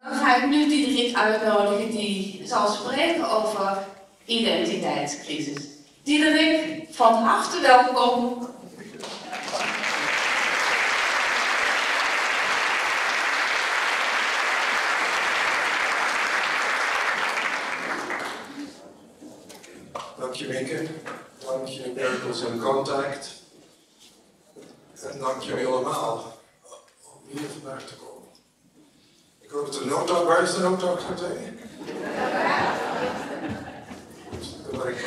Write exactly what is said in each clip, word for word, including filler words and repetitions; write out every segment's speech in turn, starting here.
Dan ga ik nu Diederik uitnodigen die zal spreken over identiteitscrisis. Diederik, van harte welkom. Dank je, Mieke. Dank je, Miracles in Contact. En dank jullie allemaal om hier vandaag te komen. Ik hoop dat de nooddag, waar is de nooddag meteen? Dat ben ik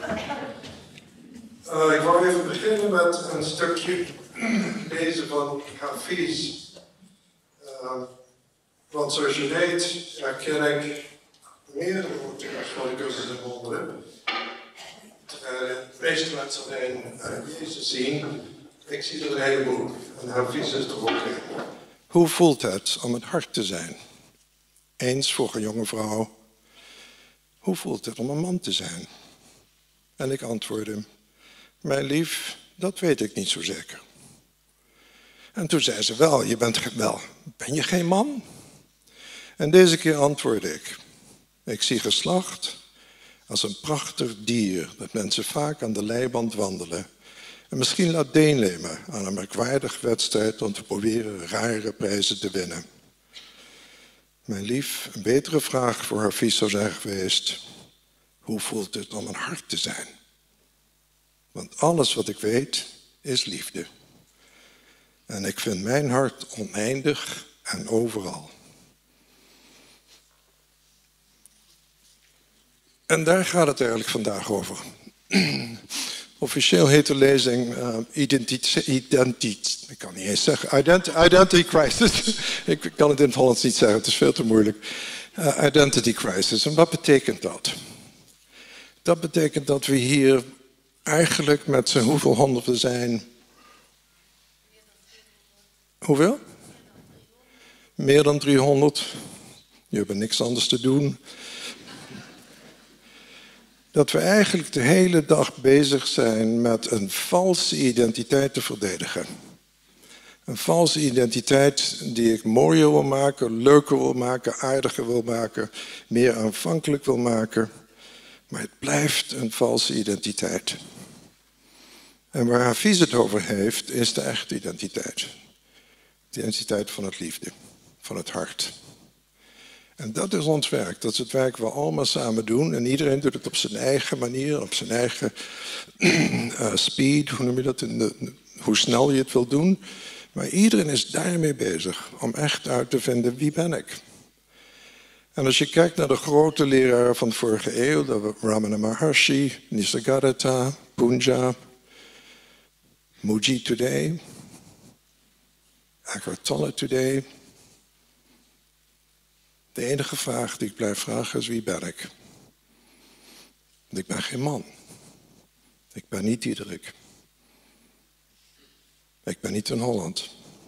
uh, Ik wou even beginnen met een stukje lezen van Hafiz. Uh, want zoals je weet herken ik meerdere auteurs van de cursus in wonderen. Terwijl de meeste mensen alleen uh, Jezus zien, ik zie er een heleboel. En Hafiz is er ook een. Hoe voelt het om het hart te zijn? Eens vroeg een jonge vrouw, hoe voelt het om een man te zijn? En ik antwoordde, mijn lief, dat weet ik niet zo zeker. En toen zei ze, wel, je bent wel, ben je geen man? En deze keer antwoordde ik, ik zie geslacht als een prachtig dier dat mensen vaak aan de leiband wandelen. En misschien laat deelnemen aan een merkwaardige wedstrijd om te proberen rare prijzen te winnen. Mijn lief, een betere vraag voor Hafiz zou zijn geweest, hoe voelt het om een hart te zijn? Want alles wat ik weet is liefde. En ik vind mijn hart oneindig en overal. En daar gaat het eigenlijk vandaag over. Officieel heet de lezing uh, identiteit, identiteit, ik kan niet eens zeggen, Ident Identity Crisis. Ik kan het in het Hollands niet zeggen, het is veel te moeilijk. Uh, identity Crisis, en wat betekent dat? Dat betekent dat we hier eigenlijk met z'n hoeveel honderden zijn? Hoeveel? Meer dan driehonderd. Je hebt niks anders te doen. Dat we eigenlijk de hele dag bezig zijn met een valse identiteit te verdedigen. Een valse identiteit die ik mooier wil maken, leuker wil maken, aardiger wil maken, meer aanvankelijk wil maken. Maar het blijft een valse identiteit. En waar Hafiz het over heeft, is de echte identiteit. De identiteit van het liefde, van het hart. En dat is ons werk. Dat is het werk wat we allemaal samen doen. En iedereen doet het op zijn eigen manier, op zijn eigen uh, speed, hoe noem je dat, in de, hoe snel je het wil doen. Maar iedereen is daarmee bezig om echt uit te vinden, wie ben ik? En als je kijkt naar de grote leraren van de vorige eeuw, dat Ramana Maharshi, Nisargadatta, Punja, Mooji Today, Eckhart Tolle Today. De enige vraag die ik blijf vragen is, wie ben ik? Want ik ben geen man. Ik ben niet Diederik. Ik ben niet in Holland.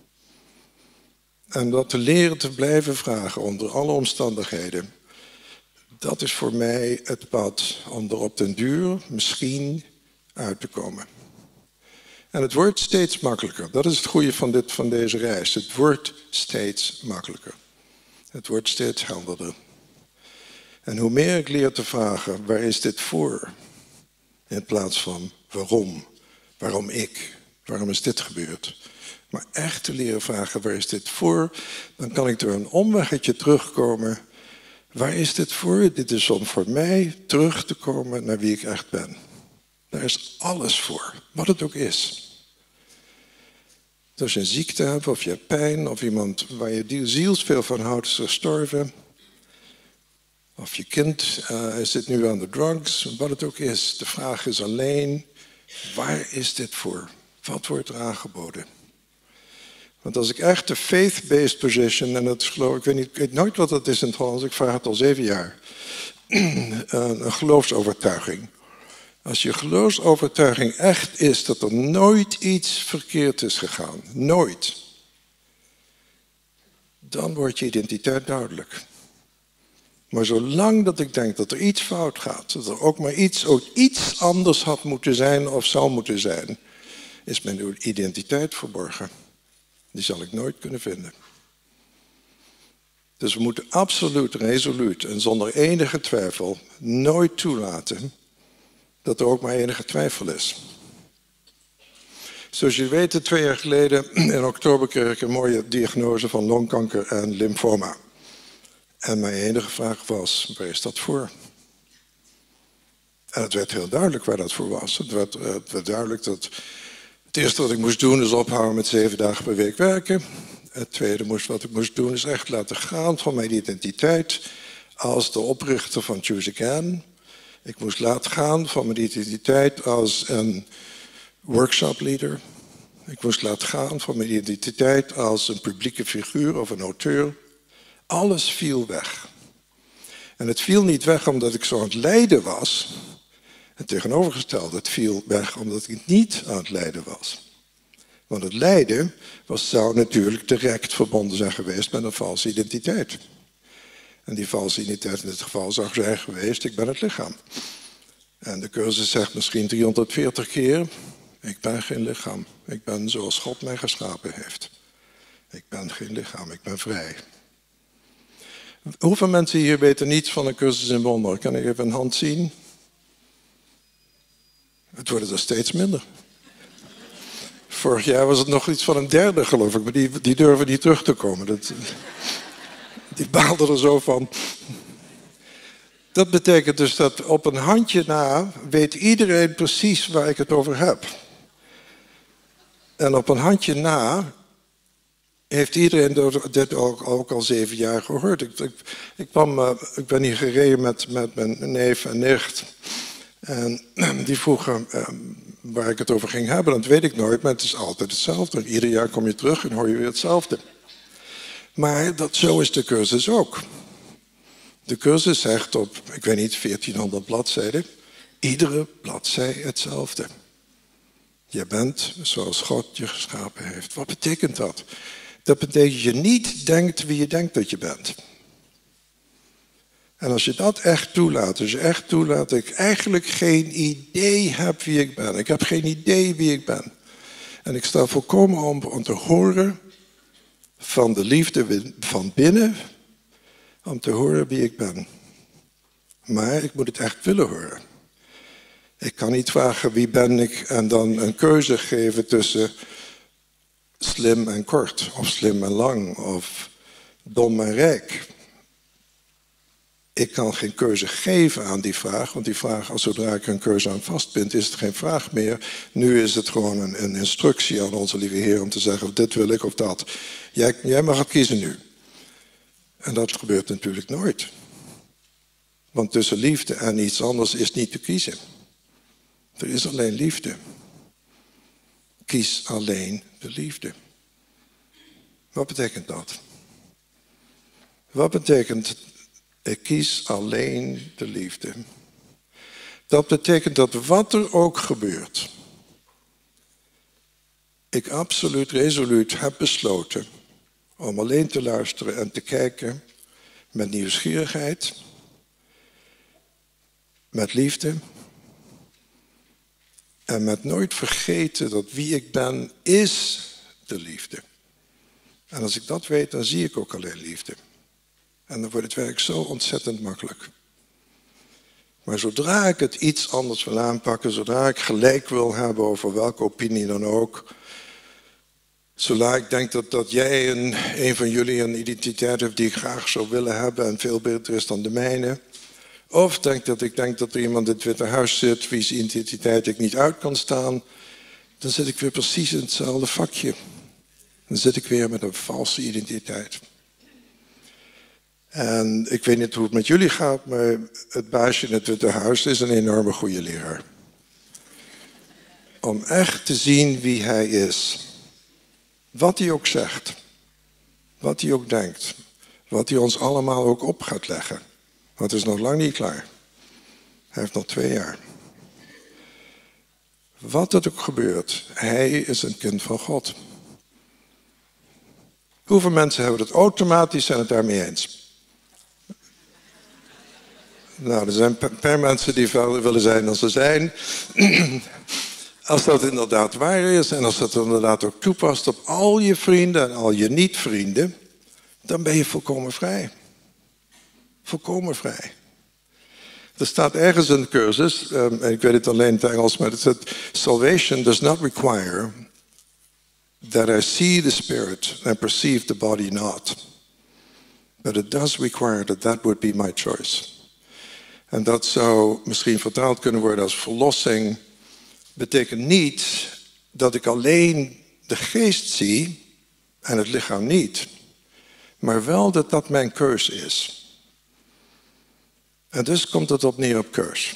En dat te leren te blijven vragen onder alle omstandigheden, dat is voor mij het pad om er op den duur misschien uit te komen. En het wordt steeds makkelijker. Dat is het goede van, dit, van deze reis. Het wordt steeds makkelijker. Het wordt steeds helderder. En hoe meer ik leer te vragen, waar is dit voor? In plaats van waarom? Waarom ik? Waarom is dit gebeurd? Maar echt te leren vragen, waar is dit voor? Dan kan ik door een omweggetje terugkomen. Waar is dit voor? Dit is om voor mij terug te komen naar wie ik echt ben. Daar is alles voor, wat het ook is. Als je een ziekte hebt, of je hebt pijn, of iemand waar je zielsveel van houdt is gestorven. Of je kind uh, zit nu aan de drugs, wat het ook is. De vraag is alleen, waar is dit voor? Wat wordt er aangeboden? Want als ik echt de faith-based position, en dat is geloof ik, weet niet, ik weet nooit wat dat is in het Hollands, ik vraag het al zeven jaar. Een geloofsovertuiging. Als je geloofsovertuiging echt is dat er nooit iets verkeerd is gegaan, nooit, dan wordt je identiteit duidelijk. Maar zolang dat ik denk dat er iets fout gaat, dat er ook maar iets, ook iets anders had moeten zijn of zou moeten zijn, is mijn identiteit verborgen. Die zal ik nooit kunnen vinden. Dus we moeten absoluut resoluut en zonder enige twijfel nooit toelaten dat er ook maar enige twijfel is. Zoals jullie weten, twee jaar geleden in oktober kreeg ik een mooie diagnose van longkanker en lymfoma. En mijn enige vraag was, waar is dat voor? En het werd heel duidelijk waar dat voor was. Het werd, het werd duidelijk dat het eerste wat ik moest doen is ophouden met zeven dagen per week werken. Het tweede moest, wat ik moest doen is echt laten gaan van mijn identiteit als de oprichter van Choose Again. Ik moest laten gaan van mijn identiteit als een workshop leader. Ik moest laten gaan van mijn identiteit als een publieke figuur of een auteur. Alles viel weg. En het viel niet weg omdat ik zo aan het lijden was. Het tegenovergestelde, het viel weg omdat ik niet aan het lijden was. Want het lijden was, zou natuurlijk direct verbonden zijn geweest met een valse identiteit. En die valse identiteit in dit geval zou zijn geweest, ik ben het lichaam. En de cursus zegt misschien driehonderdveertig keer, ik ben geen lichaam. Ik ben zoals God mij geschapen heeft. Ik ben geen lichaam, ik ben vrij. Hoeveel mensen hier weten niets van een cursus in wonderen? Kan ik even een hand zien? Het worden er steeds minder. Vorig jaar was het nog iets van een derde, geloof ik, maar die, die durven niet terug te komen. Dat, die baalden er zo van. Dat betekent dus dat op een handje na weet iedereen precies waar ik het over heb. En op een handje na heeft iedereen dit ook, ook al zeven jaar gehoord. Ik, ik, ik, kwam, uh, ik ben hier gereden met, met mijn neef en nicht. En die vroegen uh, waar ik het over ging hebben. Dat weet ik nooit, maar het is altijd hetzelfde. Ieder jaar kom je terug en hoor je weer hetzelfde. Maar dat, zo is de cursus ook. De cursus zegt op, ik weet niet, veertienhonderd bladzijden. Iedere bladzij hetzelfde. Je bent zoals God je geschapen heeft. Wat betekent dat? Dat betekent dat je niet denkt wie je denkt dat je bent. En als je dat echt toelaat, als je echt toelaat dat ik eigenlijk geen idee heb wie ik ben. Ik heb geen idee wie ik ben. En ik sta volkomen om, om te horen van de liefde van binnen, om te horen wie ik ben. Maar ik moet het echt willen horen. Ik kan niet vragen wie ben ik en dan een keuze geven tussen slim en kort, of slim en lang, of dom en rijk. Ik kan geen keuze geven aan die vraag, want die vraag, als zodra ik een keuze aan vastbind, is het geen vraag meer. Nu is het gewoon een, een instructie aan onze lieve Heer om te zeggen, of dit wil ik of dat. Jij, jij mag het kiezen nu. En dat gebeurt natuurlijk nooit. Want tussen liefde en iets anders is niet te kiezen. Er is alleen liefde. Kies alleen de liefde. Wat betekent dat? Wat betekent ik kies alleen de liefde? Dat betekent dat wat er ook gebeurt, ik absoluut resoluut heb besloten om alleen te luisteren en te kijken met nieuwsgierigheid, met liefde en met nooit vergeten dat wie ik ben is de liefde. En als ik dat weet, dan zie ik ook alleen liefde. En dan wordt het werk zo ontzettend makkelijk. Maar zodra ik het iets anders wil aanpakken, zodra ik gelijk wil hebben over welke opinie dan ook, zodra ik denk dat, dat jij een, een van jullie een identiteit hebt die ik graag zou willen hebben en veel beter is dan de mijne, of denk dat ik denk dat er iemand in het Witte Huis zit wie's identiteit ik niet uit kan staan, dan zit ik weer precies in hetzelfde vakje. Dan zit ik weer met een valse identiteit. En ik weet niet hoe het met jullie gaat, maar het baasje in het Witte Huis is een enorme goede leraar. Om echt te zien wie hij is. Wat hij ook zegt. Wat hij ook denkt. Wat hij ons allemaal ook op gaat leggen. Want het is nog lang niet klaar. Hij heeft nog twee jaar. Wat er ook gebeurt, hij is een kind van God. Hoeveel mensen hebben het automatisch zijn het daarmee eens? Nou, er zijn een paar mensen die willen zijn dan ze zijn. Als dat inderdaad waar is en als dat inderdaad ook toepast op al je vrienden en al je niet-vrienden, dan ben je volkomen vrij. Volkomen vrij. Er staat ergens in de cursus, um, en ik weet het alleen in het Engels, maar het zegt, salvation does not require that I see the spirit and perceive the body not. But it does require that that would be my choice. En dat zou misschien vertaald kunnen worden als verlossing. Betekent niet dat ik alleen de geest zie en het lichaam niet. Maar wel dat dat mijn keus is. En dus komt het op neer op keus.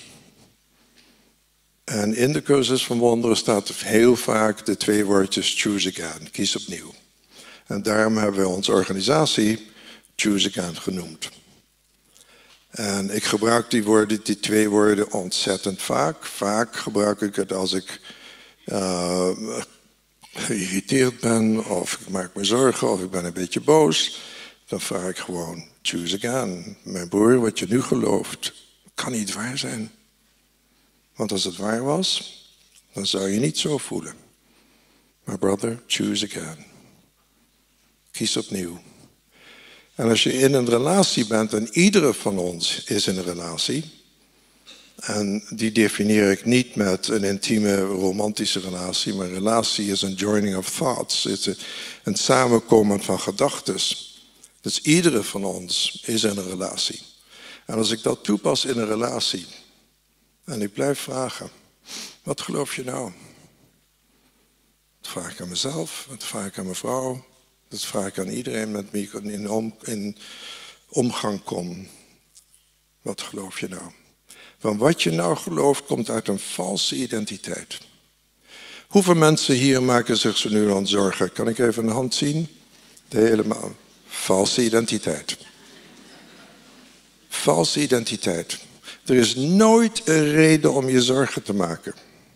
En in de cursus van wonderen staat heel vaak de twee woordjes choose again, kies opnieuw. En daarom hebben we onze organisatie choose again genoemd. En ik gebruik die woorden, die twee woorden ontzettend vaak. Vaak gebruik ik het als ik uh, geïrriteerd ben, of ik maak me zorgen, of ik ben een beetje boos. Dan vraag ik gewoon, choose again. Mijn broer, wat je nu gelooft, kan niet waar zijn. Want als het waar was, dan zou je niet zo voelen. Maar brother, choose again. Kies opnieuw. En als je in een relatie bent, en iedere van ons is in een relatie, en die definieer ik niet met een intieme, romantische relatie, maar een relatie is een joining of thoughts. Het is een samenkomen van gedachten. Dus iedere van ons is in een relatie. En als ik dat toepas in een relatie, en ik blijf vragen, wat geloof je nou? Dat vraag ik aan mezelf, dat vraag ik aan mijn vrouw, dat vraag ik aan iedereen met wie ik in, om, in omgang kom. Wat geloof je nou? Want wat je nou gelooft komt uit een valse identiteit. Hoeveel mensen hier maken zich zo nu aan zorgen? Kan ik even een hand zien? De helemaal. Valse identiteit. Valse identiteit. Er is nooit een reden om je zorgen te maken.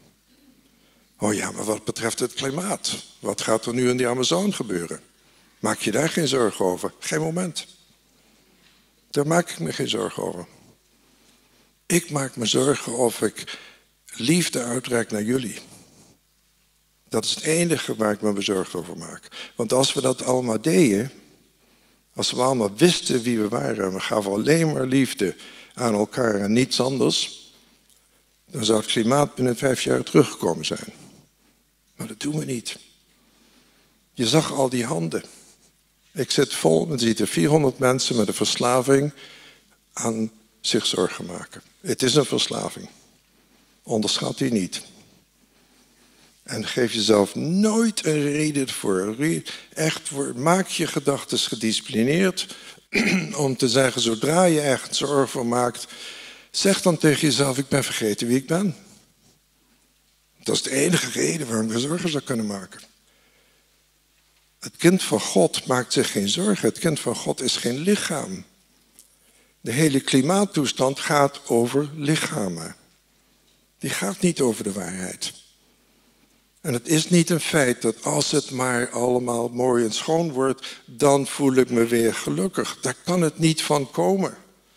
Oh ja, maar wat betreft het klimaat. Wat gaat er nu in de Amazone gebeuren? Maak je daar geen zorgen over? Geen moment. Daar maak ik me geen zorgen over. Ik maak me zorgen of ik liefde uitreik naar jullie. Dat is het enige waar ik me bezorgd over maak. Want als we dat allemaal deden, als we allemaal wisten wie we waren en we gaven alleen maar liefde aan elkaar en niets anders, dan zou het klimaat binnen vijf jaar teruggekomen zijn. Maar dat doen we niet. Je zag al die handen. Ik zit vol, dan zie je vierhonderd mensen met een verslaving aan zich zorgen maken. Het is een verslaving. Onderschat die niet. En geef jezelf nooit een reden voor. Echt, voor, maak je gedachten gedisciplineerd om te zeggen, zodra je echt zorgen voor maakt, zeg dan tegen jezelf, ik ben vergeten wie ik ben. Dat is de enige reden waarom je zorgen zou kunnen maken. Het kind van God maakt zich geen zorgen. Het kind van God is geen lichaam. De hele klimaattoestand gaat over lichamen. Die gaat niet over de waarheid. En het is niet een feit dat als het maar allemaal mooi en schoon wordt, dan voel ik me weer gelukkig. Daar kan het niet van komen.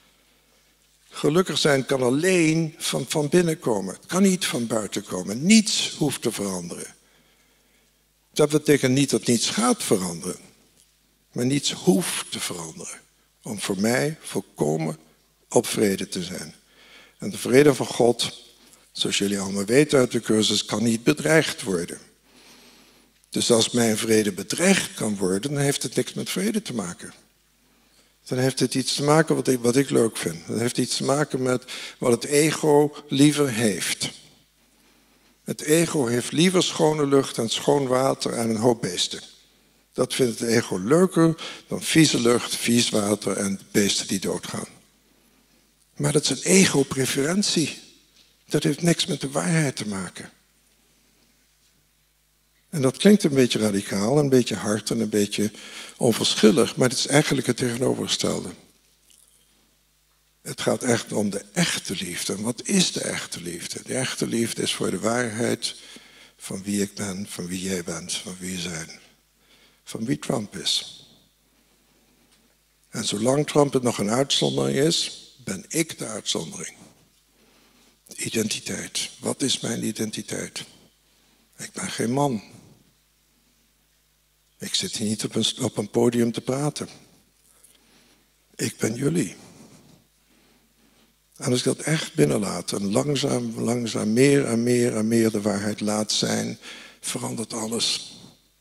Gelukkig zijn kan alleen van, van binnen komen. Het kan niet van buiten komen. Niets hoeft te veranderen. Dat betekent niet dat niets gaat veranderen. Maar niets hoeft te veranderen. Om voor mij volkomen op vrede te zijn. En de vrede van God, zoals jullie allemaal weten uit de cursus, kan niet bedreigd worden. Dus als mijn vrede bedreigd kan worden, dan heeft het niks met vrede te maken. Dan heeft het iets te maken wat ik, wat ik leuk vind. Dan heeft iets te maken met wat het ego liever heeft. Het ego heeft liever schone lucht en schoon water en een hoop beesten. Dat vindt het ego leuker dan vieze lucht, vies water en beesten die doodgaan. Maar dat is een ego-preferentie. Dat heeft niks met de waarheid te maken. En dat klinkt een beetje radicaal, een beetje hard en een beetje onverschillig, maar het is eigenlijk het tegenovergestelde. Het gaat echt om de echte liefde. En wat is de echte liefde? De echte liefde is voor de waarheid van wie ik ben, van wie jij bent, van wie we zijn. Van wie Trump is. En zolang Trump het nog een uitzondering is, ben ik de uitzondering. Identiteit. Wat is mijn identiteit? Ik ben geen man. Ik zit hier niet op een, op een podium te praten. Ik ben jullie. En als ik dat echt binnenlaat en langzaam, langzaam meer en meer en meer de waarheid laat zijn, verandert alles.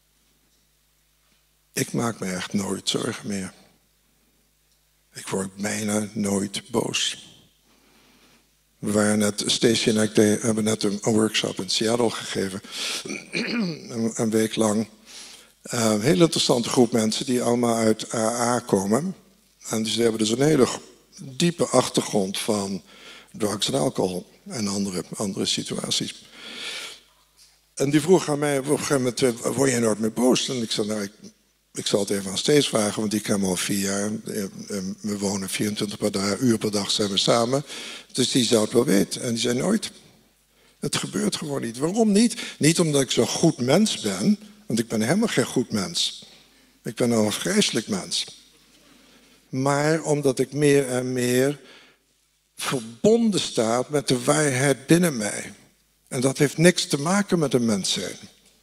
Ik maak me echt nooit zorgen meer. Ik word bijna nooit boos. We waren net, Stacey en ik de, hebben net een, een workshop in Seattle gegeven. een, een week lang. Uh, een hele interessante groep mensen die allemaal uit A A komen. En ze hebben dus een hele diepe achtergrond van drugs en alcohol en andere, andere situaties. En die vroeg aan mij op een gegeven moment, word je nooit meer boos? En ik zei, nou, ik, ik zal het even aan Stees vragen, want die ken me al vier jaar. We wonen vierentwintig uur per dag zijn we samen. Dus die zou het wel weten. En die zei, nooit. Het gebeurt gewoon niet. Waarom niet? Niet omdat ik zo'n goed mens ben, want ik ben helemaal geen goed mens. Ik ben een vreselijk mens. Maar omdat ik meer en meer verbonden sta met de waarheid binnen mij. En dat heeft niks te maken met een mens zijn.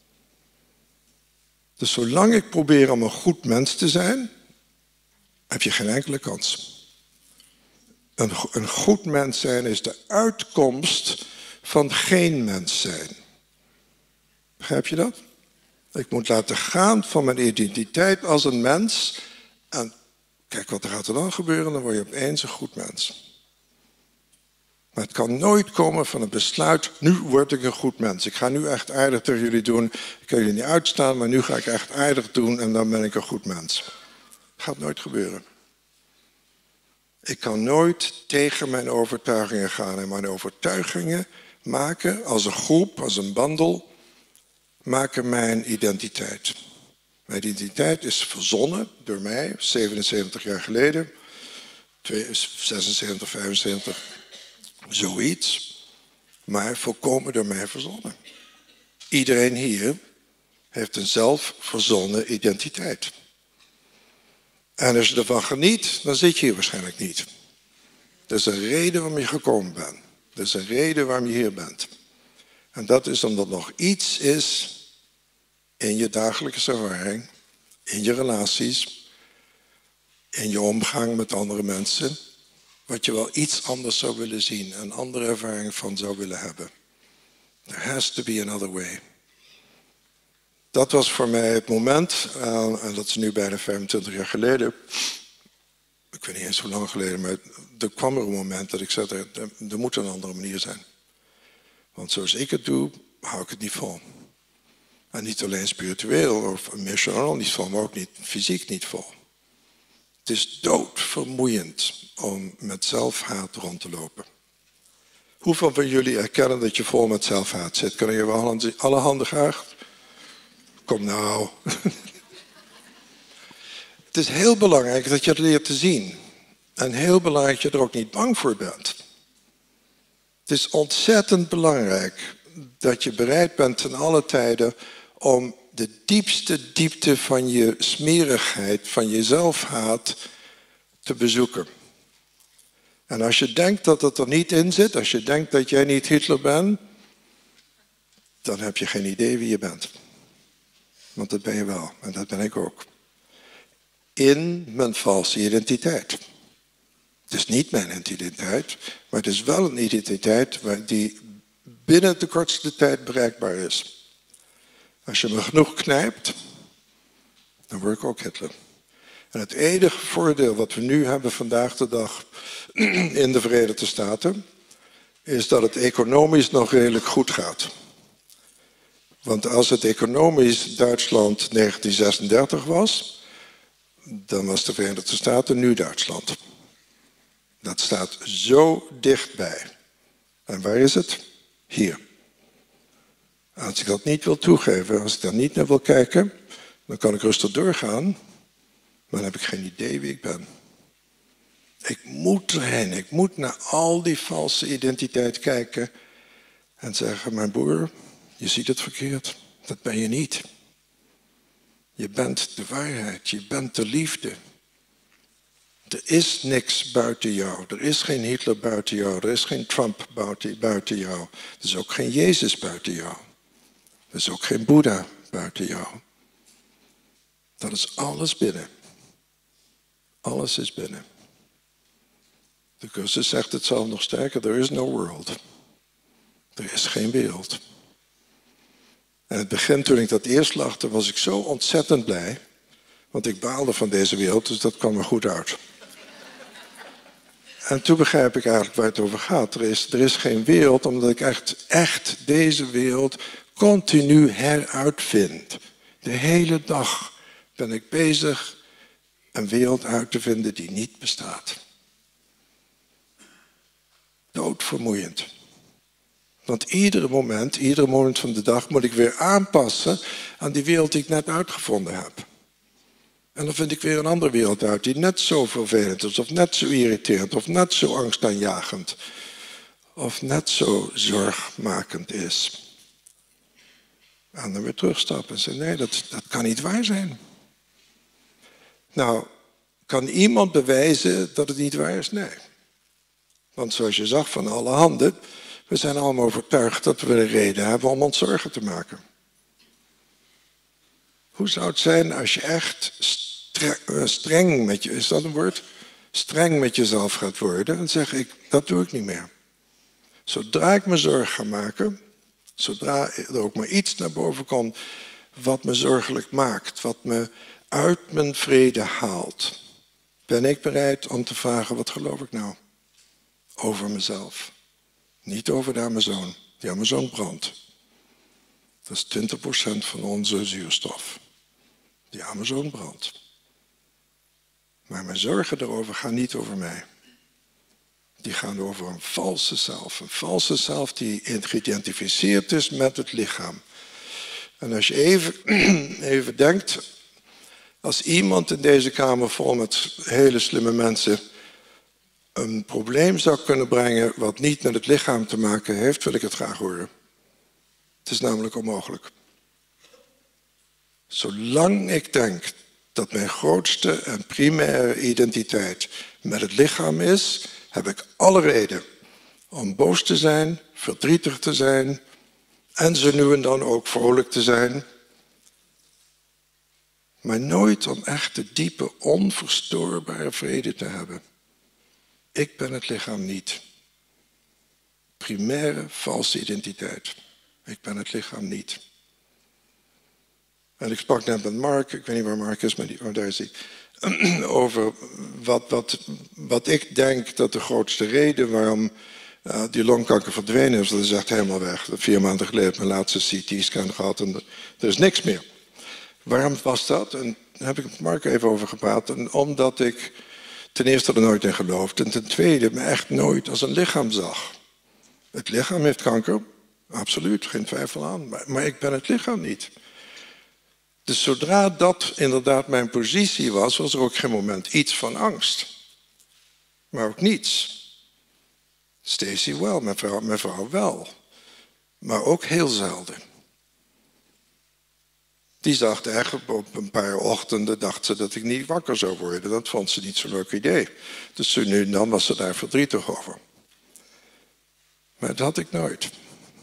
Dus zolang ik probeer om een goed mens te zijn, heb je geen enkele kans. Een, een goed mens zijn is de uitkomst van geen mens zijn. Begrijp je dat? Ik moet laten gaan van mijn identiteit als een mens. En kijk wat er gaat er dan gebeuren, dan word je opeens een goed mens. Maar het kan nooit komen van een besluit, nu word ik een goed mens. Ik ga nu echt aardig tegen jullie doen. Ik kan jullie niet uitstaan, maar nu ga ik echt aardig doen en dan ben ik een goed mens. Dat gaat nooit gebeuren. Ik kan nooit tegen mijn overtuigingen gaan. En mijn overtuigingen maken als een groep, als een bandel, maken mijn identiteit. Mijn identiteit is verzonnen door mij, zevenenzeventig jaar geleden, zesenzeventig, vijfenzeventig, zoiets, maar volkomen door mij verzonnen. Iedereen hier heeft een zelfverzonnen identiteit. En als je ervan geniet, dan zit je hier waarschijnlijk niet. Er is een reden waarom je gekomen bent. Er is een reden waarom je hier bent. En dat is omdat nog iets is in je dagelijkse ervaring, in je relaties, in je omgang met andere mensen, wat je wel iets anders zou willen zien, een andere ervaring van zou willen hebben. There has to be another way. Dat was voor mij het moment, uh, en dat is nu bijna vijfentwintig jaar geleden. Ik weet niet eens hoe lang geleden, maar er kwam er een moment dat ik zei, er, er moet een andere manier zijn. Want zoals ik het doe, hou ik het niet vol. En niet alleen spiritueel of emotioneel niet vol, maar ook niet fysiek niet vol. Het is doodvermoeiend om met zelfhaat rond te lopen. Hoeveel van jullie erkennen dat je vol met zelfhaat zit? Kunnen je wel alle handen graag? Kom nou. Het is heel belangrijk dat je het leert te zien. En heel belangrijk dat je er ook niet bang voor bent. Het is ontzettend belangrijk dat je bereid bent ten alle tijden om de diepste diepte van je smerigheid, van je zelfhaat te bezoeken. En als je denkt dat het er niet in zit, als je denkt dat jij niet Hitler bent, dan heb je geen idee wie je bent. Want dat ben je wel, en dat ben ik ook. In mijn valse identiteit. Het is niet mijn identiteit, maar het is wel een identiteit die binnen de kortste tijd bereikbaar is. Als je me genoeg knijpt, dan word ik ook Hitler. En het enige voordeel wat we nu hebben vandaag de dag in de Verenigde Staten, is dat het economisch nog redelijk goed gaat. Want als het economisch Duitsland negentien zesendertig was, dan was de Verenigde Staten nu Duitsland. Dat staat zo dichtbij. En waar is het? Hier. Als ik dat niet wil toegeven, als ik daar niet naar wil kijken, dan kan ik rustig doorgaan, maar dan heb ik geen idee wie ik ben. Ik moet erheen, ik moet naar al die valse identiteit kijken en zeggen, mijn broer, je ziet het verkeerd, dat ben je niet. Je bent de waarheid, je bent de liefde. Er is niks buiten jou, er is geen Hitler buiten jou, er is geen Trump buiten jou, er is ook geen Jezus buiten jou. Er is ook geen Boeddha buiten jou. Dat is alles binnen. Alles is binnen. De cursus zegt het zelf nog sterker, there is no world. Er is geen wereld. En het begin, toen ik dat eerst lachte, was ik zo ontzettend blij. Want ik baalde van deze wereld, dus dat kwam er goed uit. En toen begrijp ik eigenlijk waar het over gaat. Er is, er is geen wereld, omdat ik echt, echt deze wereld continu heruitvind. De hele dag ben ik bezig een wereld uit te vinden die niet bestaat. Doodvermoeiend. Want iedere moment, iedere moment van de dag moet ik weer aanpassen aan die wereld die ik net uitgevonden heb. En dan vind ik weer een andere wereld uit die net zo vervelend is, of net zo irriterend, of net zo angstaanjagend, of net zo zorgmakend is. En dan weer terugstappen en zeggen, nee, dat, dat kan niet waar zijn. Nou, kan iemand bewijzen dat het niet waar is? Nee. Want zoals je zag van alle handen, we zijn allemaal overtuigd dat we een reden hebben om ons zorgen te maken. Hoe zou het zijn als je echt streng met je, is dat een woord? Streng met jezelf gaat worden en zeg ik, dat doe ik niet meer. Zodra ik me zorgen ga maken, zodra er ook maar iets naar boven komt wat me zorgelijk maakt, wat me uit mijn vrede haalt, ben ik bereid om te vragen, wat geloof ik nou? Over mezelf. Niet over de Amazon. Die Amazon brandt. Dat is twintig procent van onze zuurstof. Die Amazon brandt. Maar mijn zorgen daarover gaan niet over mij. Die gaan over een valse zelf. Een valse zelf die geïdentificeerd is met het lichaam. En als je even, even denkt, als iemand in deze kamer vol met hele slimme mensen een probleem zou kunnen brengen wat niet met het lichaam te maken heeft, wil ik het graag horen. Het is namelijk onmogelijk. Zolang ik denk dat mijn grootste en primaire identiteit met het lichaam is, heb ik alle reden om boos te zijn, verdrietig te zijn en zo nu en dan ook vrolijk te zijn. Maar nooit om echt de diepe, onverstoorbare vrede te hebben. Ik ben het lichaam niet. Primaire valse identiteit. Ik ben het lichaam niet. En ik sprak net met Mark, ik weet niet waar Mark is, maar die, oh, daar is hij. Over wat, wat, wat ik denk dat de grootste reden waarom uh, die longkanker verdwenen is, dat is echt helemaal weg. Vier maanden geleden heb ik mijn laatste C T-scan gehad en er is niks meer. Waarom was dat? En daar heb ik met Mark even over gepraat. En omdat ik ten eerste er nooit in geloofde en ten tweede me echt nooit als een lichaam zag. Het lichaam heeft kanker, absoluut, geen twijfel aan. Maar, maar ik ben het lichaam niet. Dus zodra dat inderdaad mijn positie was, was er ook geen moment iets van angst. Maar ook niets. Stacy wel, mijn vrouw, mijn vrouw wel. Maar ook heel zelden. Die dacht echt, op een paar ochtenden dacht ze dat ik niet wakker zou worden. Dat vond ze niet zo'n leuk idee. Dus nu en dan was ze daar verdrietig over. Maar dat had ik nooit.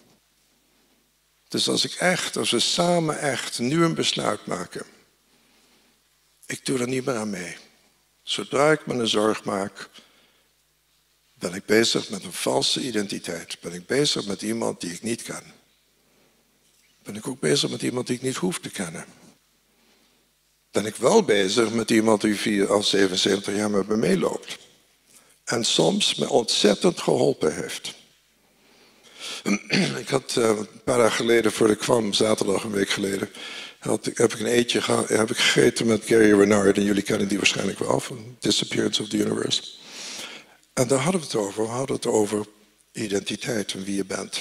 Dus als ik echt, als we samen echt nu een besluit maken. Ik doe er niet meer aan mee. Zodra ik me een zorg maak, ben ik bezig met een valse identiteit. Ben ik bezig met iemand die ik niet ken. Ben ik ook bezig met iemand die ik niet hoef te kennen. Ben ik wel bezig met iemand die vier al zevenenzeventig jaar met me meeloopt. En soms me ontzettend geholpen heeft. Ik had uh, een paar dagen geleden, voordat ik kwam, zaterdag een week geleden, had, heb ik een eetje geha- heb ik gegeten met Gary Renard. En jullie kennen die waarschijnlijk wel, van Disappearance of the Universe. En daar hadden we het over. We hadden het over identiteit en wie je bent.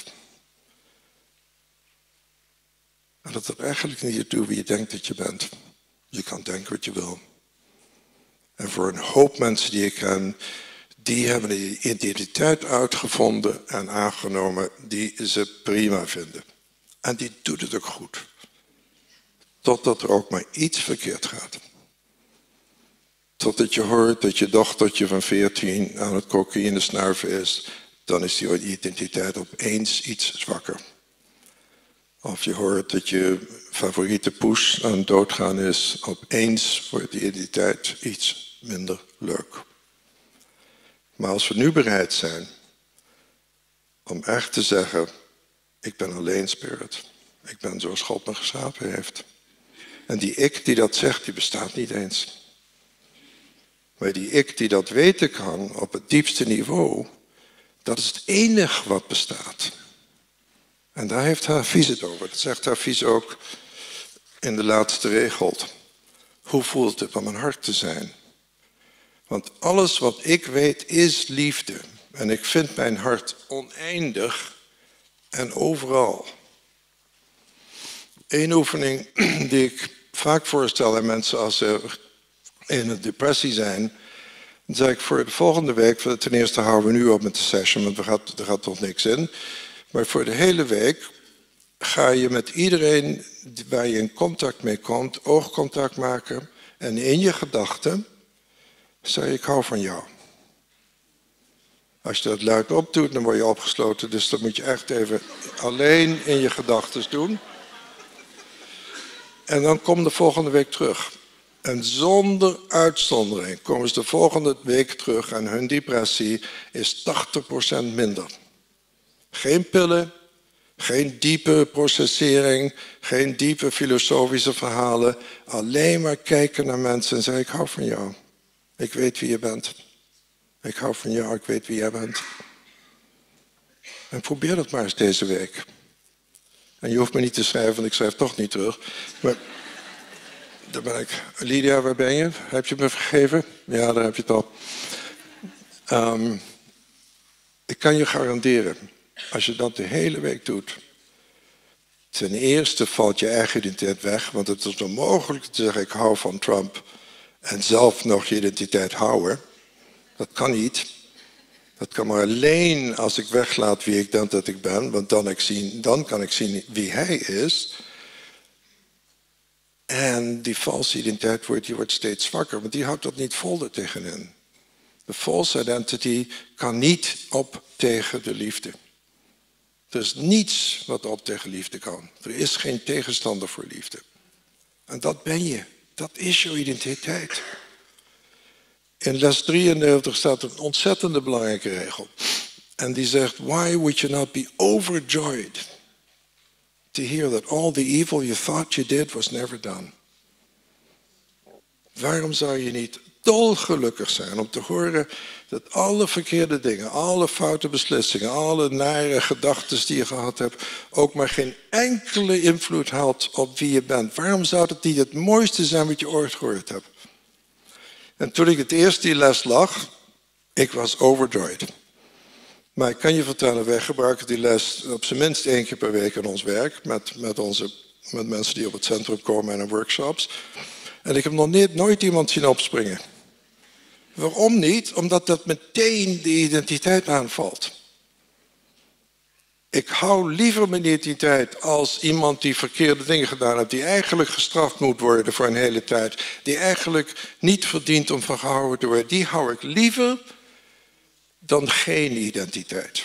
En dat er eigenlijk niet toe wie je denkt dat je bent. Je kan denken wat je wil. En voor een hoop mensen die ik ken, die hebben een identiteit uitgevonden en aangenomen die ze prima vinden. En die doet het ook goed. Totdat er ook maar iets verkeerd gaat. Totdat je hoort dat je dochtertje van veertien aan het cocaïne snuiven is, dan is die identiteit opeens iets zwakker. Of je hoort dat je favoriete poes aan het doodgaan is, opeens wordt die identiteit iets minder leuk. Maar als we nu bereid zijn om echt te zeggen, ik ben alleen spirit. Ik ben zoals God me geschapen heeft. En die ik die dat zegt, die bestaat niet eens. Maar die ik die dat weten kan op het diepste niveau, dat is het enige wat bestaat. En daar heeft Hafiz het over. Dat zegt Hafiz ook in de laatste regel. Hoe voelt het om een hart te zijn? Want alles wat ik weet is liefde. En ik vind mijn hart oneindig en overal. Eén oefening die ik vaak voorstel aan mensen als ze in een depressie zijn. Dan zeg ik voor de volgende week, ten eerste houden we nu op met de session, want er gaat, er gaat toch niks in. Maar voor de hele week ga je met iedereen waar je in contact mee komt, oogcontact maken. En in je gedachten zeg je, ik hou van jou. Als je dat luid opdoet, dan word je opgesloten. Dus dat moet je echt even alleen in je gedachten doen. En dan kom de volgende week terug. En zonder uitzondering komen ze de volgende week terug en hun depressie is tachtig procent minder. Geen pillen, geen diepe processering, geen diepe filosofische verhalen. Alleen maar kijken naar mensen en zeggen, ik hou van jou. Ik weet wie je bent. Ik hou van jou, ik weet wie jij bent. En probeer dat maar eens deze week. En je hoeft me niet te schrijven, want ik schrijf toch niet terug. Maar daar ben ik. Lydia, waar ben je? Heb je me vergeven? Ja, daar heb je het al. Um, ik kan je garanderen, als je dat de hele week doet. Ten eerste valt je eigen identiteit weg, want het is onmogelijk te zeggen, ik hou van Trump. En zelf nog je identiteit houden. Dat kan niet. Dat kan maar alleen als ik weglaat wie ik denk dat ik ben. Want dan, ik zien, dan kan ik zien wie hij is. En die valse identiteit wordt, die wordt steeds zwakker. Want die houdt dat niet vol er tegenin. De false identity kan niet op tegen de liefde. Er is niets wat op tegen liefde kan. Er is geen tegenstander voor liefde. En dat ben je. Dat is jouw identiteit. In les drieënnegentig staat een ontzettende belangrijke regel. En die zegt, why would you not be overjoyed to hear that all the evil you thought you did was never done? Waarom zou je niet dolgelukkig zijn om te horen dat alle verkeerde dingen, alle foute beslissingen, alle nare gedachten die je gehad hebt, ook maar geen enkele invloed had op wie je bent? Waarom zou dat niet het mooiste zijn wat je ooit gehoord hebt? En toen ik het eerst die les lag, ik was overjoyed. Maar ik kan je vertellen, wij gebruiken die les op zijn minst één keer per week in ons werk. Met, met, onze, met mensen die op het centrum komen en in workshops. En ik heb nog niet, nooit iemand zien opspringen. Waarom niet? Omdat dat meteen de identiteit aanvalt. Ik hou liever mijn identiteit als iemand die verkeerde dingen gedaan heeft, die eigenlijk gestraft moet worden voor een hele tijd, die eigenlijk niet verdient om van gehouden te worden. Die hou ik liever dan geen identiteit.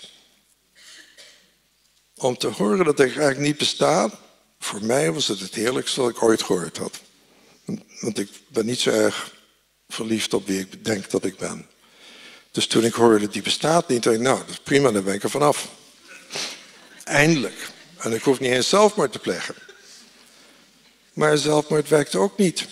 Om te horen dat ik eigenlijk niet besta, voor mij was het het heerlijkste dat ik ooit gehoord had. Want ik ben niet zo erg verliefd op wie ik denk dat ik ben. Dus toen ik hoorde dat die bestaat niet, dacht ik, nou, dat is prima, dan ben ik er vanaf. Eindelijk. En ik hoef niet eens zelfmoord te plegen. Maar zelfmoord werkt ook niet.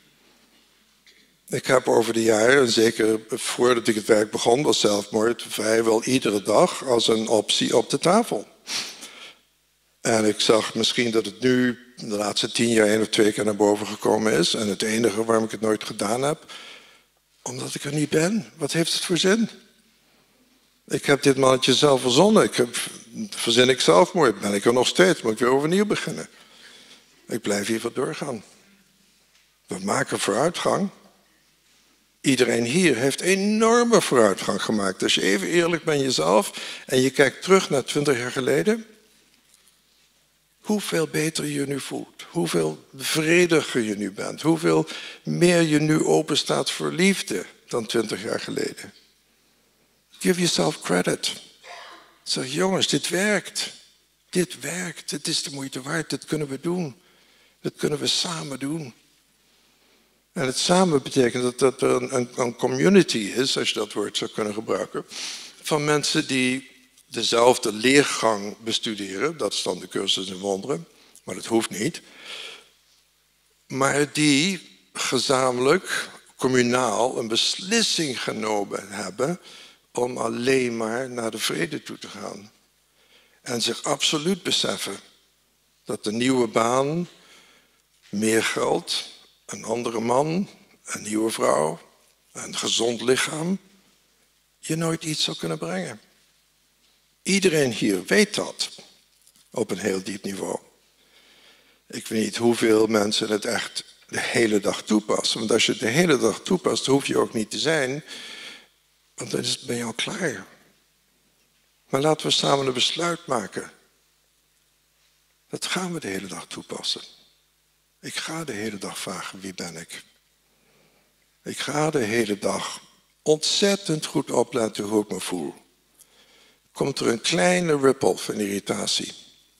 Ik heb over de jaren, en zeker voordat ik het werk begon, was zelfmoord vrijwel iedere dag als een optie op de tafel. En ik zag misschien dat het nu de laatste tien jaar één of twee keer naar boven gekomen is. En het enige waarom ik het nooit gedaan heb, omdat ik er niet ben. Wat heeft het voor zin? Ik heb dit mannetje zelf verzonnen. Ik heb, verzin ik zelfmoord, ben ik er nog steeds. Moet ik weer overnieuw beginnen. Ik blijf hiervoor doorgaan. We maken vooruitgang. Iedereen hier heeft enorme vooruitgang gemaakt. Als je even eerlijk bent jezelf en je kijkt terug naar twintig jaar geleden. Hoeveel beter je nu voelt. Hoeveel vrediger je nu bent. Hoeveel meer je nu open staat voor liefde dan twintig jaar geleden. Give yourself credit. Zeg, jongens, dit werkt. Dit werkt. Het is de moeite waard. Dit kunnen we doen. Dit kunnen we samen doen. En het samen betekent dat, dat er een, een community is, als je dat woord zou kunnen gebruiken, van mensen die dezelfde leergang bestuderen. Dat is dan de cursus in wonderen, maar dat hoeft niet. Maar die gezamenlijk, communaal, een beslissing genomen hebben om alleen maar naar de vrede toe te gaan. En zich absoluut beseffen dat de nieuwe baan, meer geld, een andere man, een nieuwe vrouw, een gezond lichaam, je nooit iets zou kunnen brengen. Iedereen hier weet dat, op een heel diep niveau. Ik weet niet hoeveel mensen het echt de hele dag toepassen. Want als je het de hele dag toepast, hoef je ook niet te zijn, want dan ben je al klaar. Maar laten we samen een besluit maken. Dat gaan we de hele dag toepassen. Ik ga de hele dag vragen, wie ben ik? Ik ga de hele dag ontzettend goed opletten hoe ik me voel. Komt er een kleine ripple van irritatie.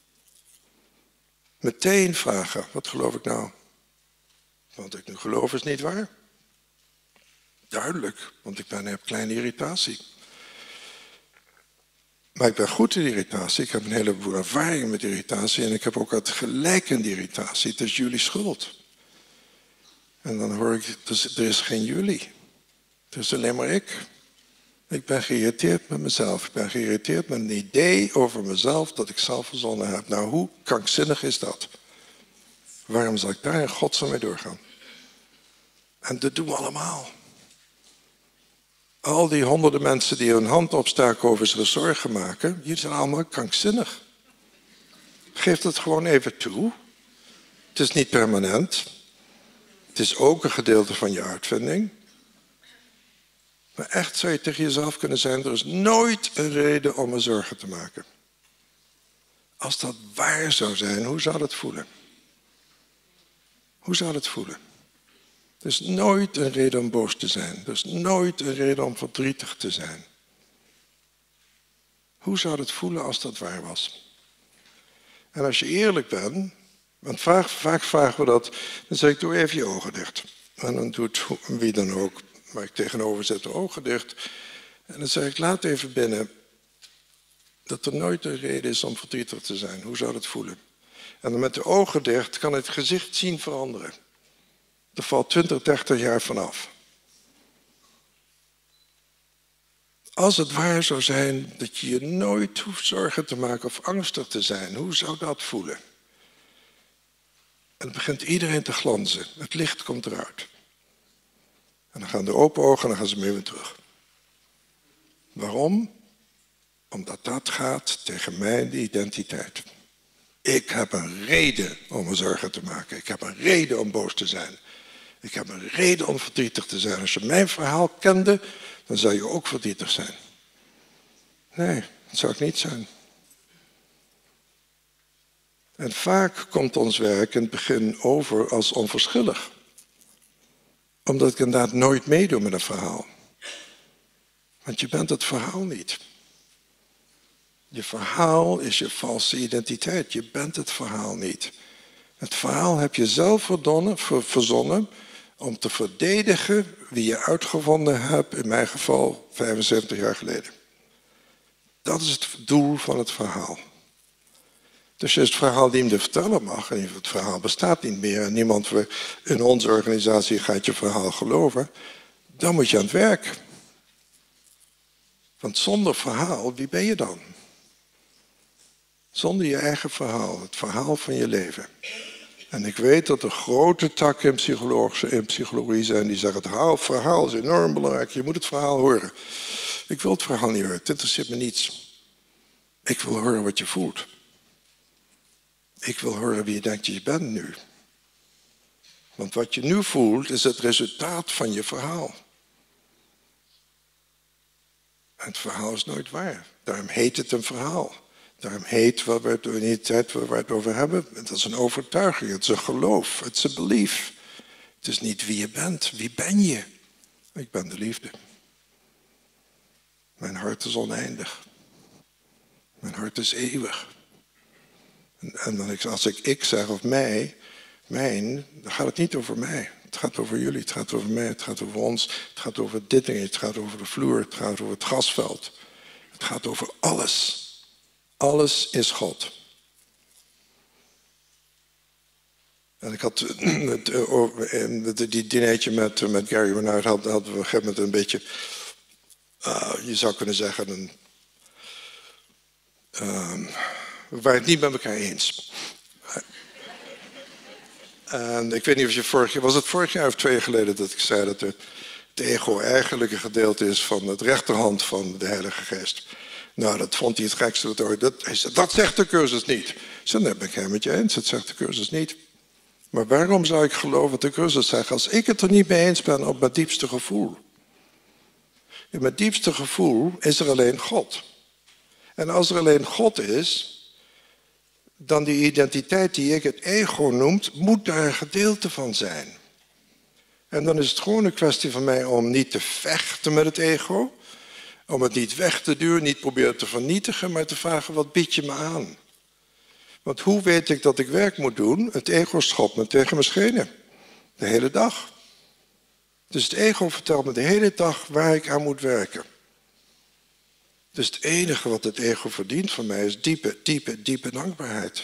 Meteen vragen, wat geloof ik nou? Want ik nu geloof is niet waar. Duidelijk, want ik ben, heb kleine irritatie. Maar ik ben goed in irritatie. Ik heb een heleboel ervaring met irritatie. En ik heb ook het gelijk in die irritatie. Het is jullie schuld. En dan hoor ik, dus, er is geen jullie. Het is alleen maar ik. Ik ben geïrriteerd met mezelf. Ik ben geïrriteerd met een idee over mezelf dat ik zelf verzonnen heb. Nou, hoe krankzinnig is dat? Waarom zal ik daar in godsnaam mee doorgaan? En dat doen we allemaal. Al die honderden mensen die hun hand opstaken over zich zorgen maken, jullie zijn allemaal krankzinnig. Geef dat gewoon even toe. Het is niet permanent. Het is ook een gedeelte van je uitvinding. Maar echt zou je tegen jezelf kunnen zijn, er is nooit een reden om me zorgen te maken. Als dat waar zou zijn, hoe zou dat voelen? Hoe zou dat voelen? Er is nooit een reden om boos te zijn. Er is nooit een reden om verdrietig te zijn. Hoe zou het voelen als dat waar was? En als je eerlijk bent, want vaak, vaak vragen we dat, dan zeg ik, doe even je ogen dicht. En dan doet wie dan ook, waar ik tegenover zit, de ogen dicht. En dan zeg ik, laat even binnen dat er nooit een reden is om verdrietig te zijn. Hoe zou dat voelen? En dan met de ogen dicht kan het gezicht zien veranderen. Er valt twintig, dertig jaar vanaf. Als het waar zou zijn dat je je nooit hoeft zorgen te maken of angstig te zijn, hoe zou dat voelen? En dan begint iedereen te glanzen. Het licht komt eruit. En dan gaan de open ogen en dan gaan ze mee weer terug. Waarom? Omdat dat gaat tegen mijn identiteit. Ik heb een reden om me zorgen te maken. Ik heb een reden om boos te zijn. Ik heb een reden om verdrietig te zijn. Als je mijn verhaal kende, dan zou je ook verdrietig zijn. Nee, dat zou ik niet zijn. En vaak komt ons werk in het begin over als onverschillig. Omdat ik inderdaad nooit meedoe met een verhaal. Want je bent het verhaal niet. Je verhaal is je valse identiteit. Je bent het verhaal niet. Het verhaal heb je zelf verzonnen om te verdedigen wie je uitgevonden hebt, in mijn geval vijfenzeventig jaar geleden. Dat is het doel van het verhaal. Dus je het verhaal niet meer vertellen mag, en het verhaal bestaat niet meer, en niemand in onze organisatie gaat je verhaal geloven, dan moet je aan het werk. Want zonder verhaal, wie ben je dan? Zonder je eigen verhaal, het verhaal van je leven. En ik weet dat er grote takken in psychologie, in psychologie zijn die zeggen, het verhaal is enorm belangrijk, je moet het verhaal horen. Ik wil het verhaal niet horen, het interesseert me niets. Ik wil horen wat je voelt. Ik wil horen wie je denkt dat je bent nu. Want wat je nu voelt is het resultaat van je verhaal. En het verhaal is nooit waar. Daarom heet het een verhaal. Daarom heet wat we in die tijd waar we het over hebben, dat is een overtuiging, het is een geloof, het is een belief. Het is niet wie je bent. Wie ben je? Ik ben de liefde. Mijn hart is oneindig. Mijn hart is eeuwig. En, en dan, als ik ik zeg of mij, mijn, dan gaat het niet over mij. Het gaat over jullie, het gaat over mij, het gaat over ons. Het gaat over dit ding, het gaat over de vloer, het gaat over het grasveld. Het gaat over alles. Alles is God. En ik had die dinertje met, met Gary Renard hadden we op een gegeven moment een beetje, uh, je zou kunnen zeggen, een, uh, we waren het niet met elkaar eens. En ik weet niet of je vorig jaar, was het vorig jaar of twee jaar geleden dat ik zei dat het ego eigenlijk een gedeelte is van het rechterhand van de Heilige Geest. Nou, dat vond hij het gekste wat ooit. Dat, hij zei, dat zegt de cursus niet. Ik zei, nee, ben ik het met je eens, dat zegt de cursus niet. Maar waarom zou ik geloven wat de cursus zegt als ik het er niet mee eens ben op mijn diepste gevoel? In mijn diepste gevoel is er alleen God. En als er alleen God is, dan die identiteit die ik het ego noemt, moet daar een gedeelte van zijn. En dan is het gewoon een kwestie van mij om niet te vechten met het ego, om het niet weg te duwen, niet proberen te vernietigen, maar te vragen, wat bied je me aan? Want hoe weet ik dat ik werk moet doen? Het ego schopt me tegen mijn schenen. De hele dag. Dus het ego vertelt me de hele dag waar ik aan moet werken. Dus het enige wat het ego verdient van mij is diepe, diepe, diepe dankbaarheid.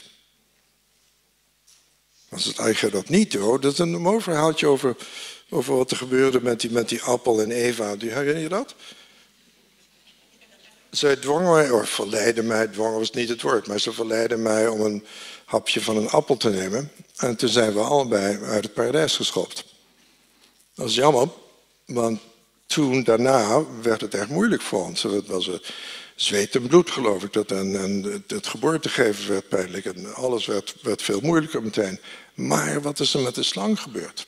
Als het eigenlijk dat niet doet, dat is een mooi verhaaltje over, over wat er gebeurde met die, met die appel en Eva. Herinner je dat? Zij dwongen mij, of verleidden mij, dwongen was niet het woord, maar ze verleidden mij om een hapje van een appel te nemen. En toen zijn we allebei uit het paradijs geschopt. Dat is jammer, want toen daarna werd het echt moeilijk voor ons. Het was zweet en bloed, geloof ik. Dat, en, en het geboortegeven werd pijnlijk en alles werd, werd veel moeilijker meteen. Maar wat is er met de slang gebeurd?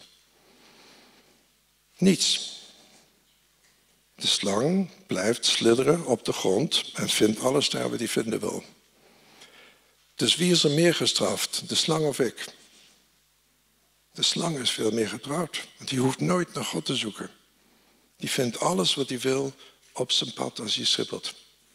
Niets. De slang blijft slidderen op de grond en vindt alles daar wat hij vinden wil. Dus wie is er meer gestraft, de slang of ik? De slang is veel meer getrouwd, want die hoeft nooit naar God te zoeken. Die vindt alles wat hij wil op zijn pad als hij schippert.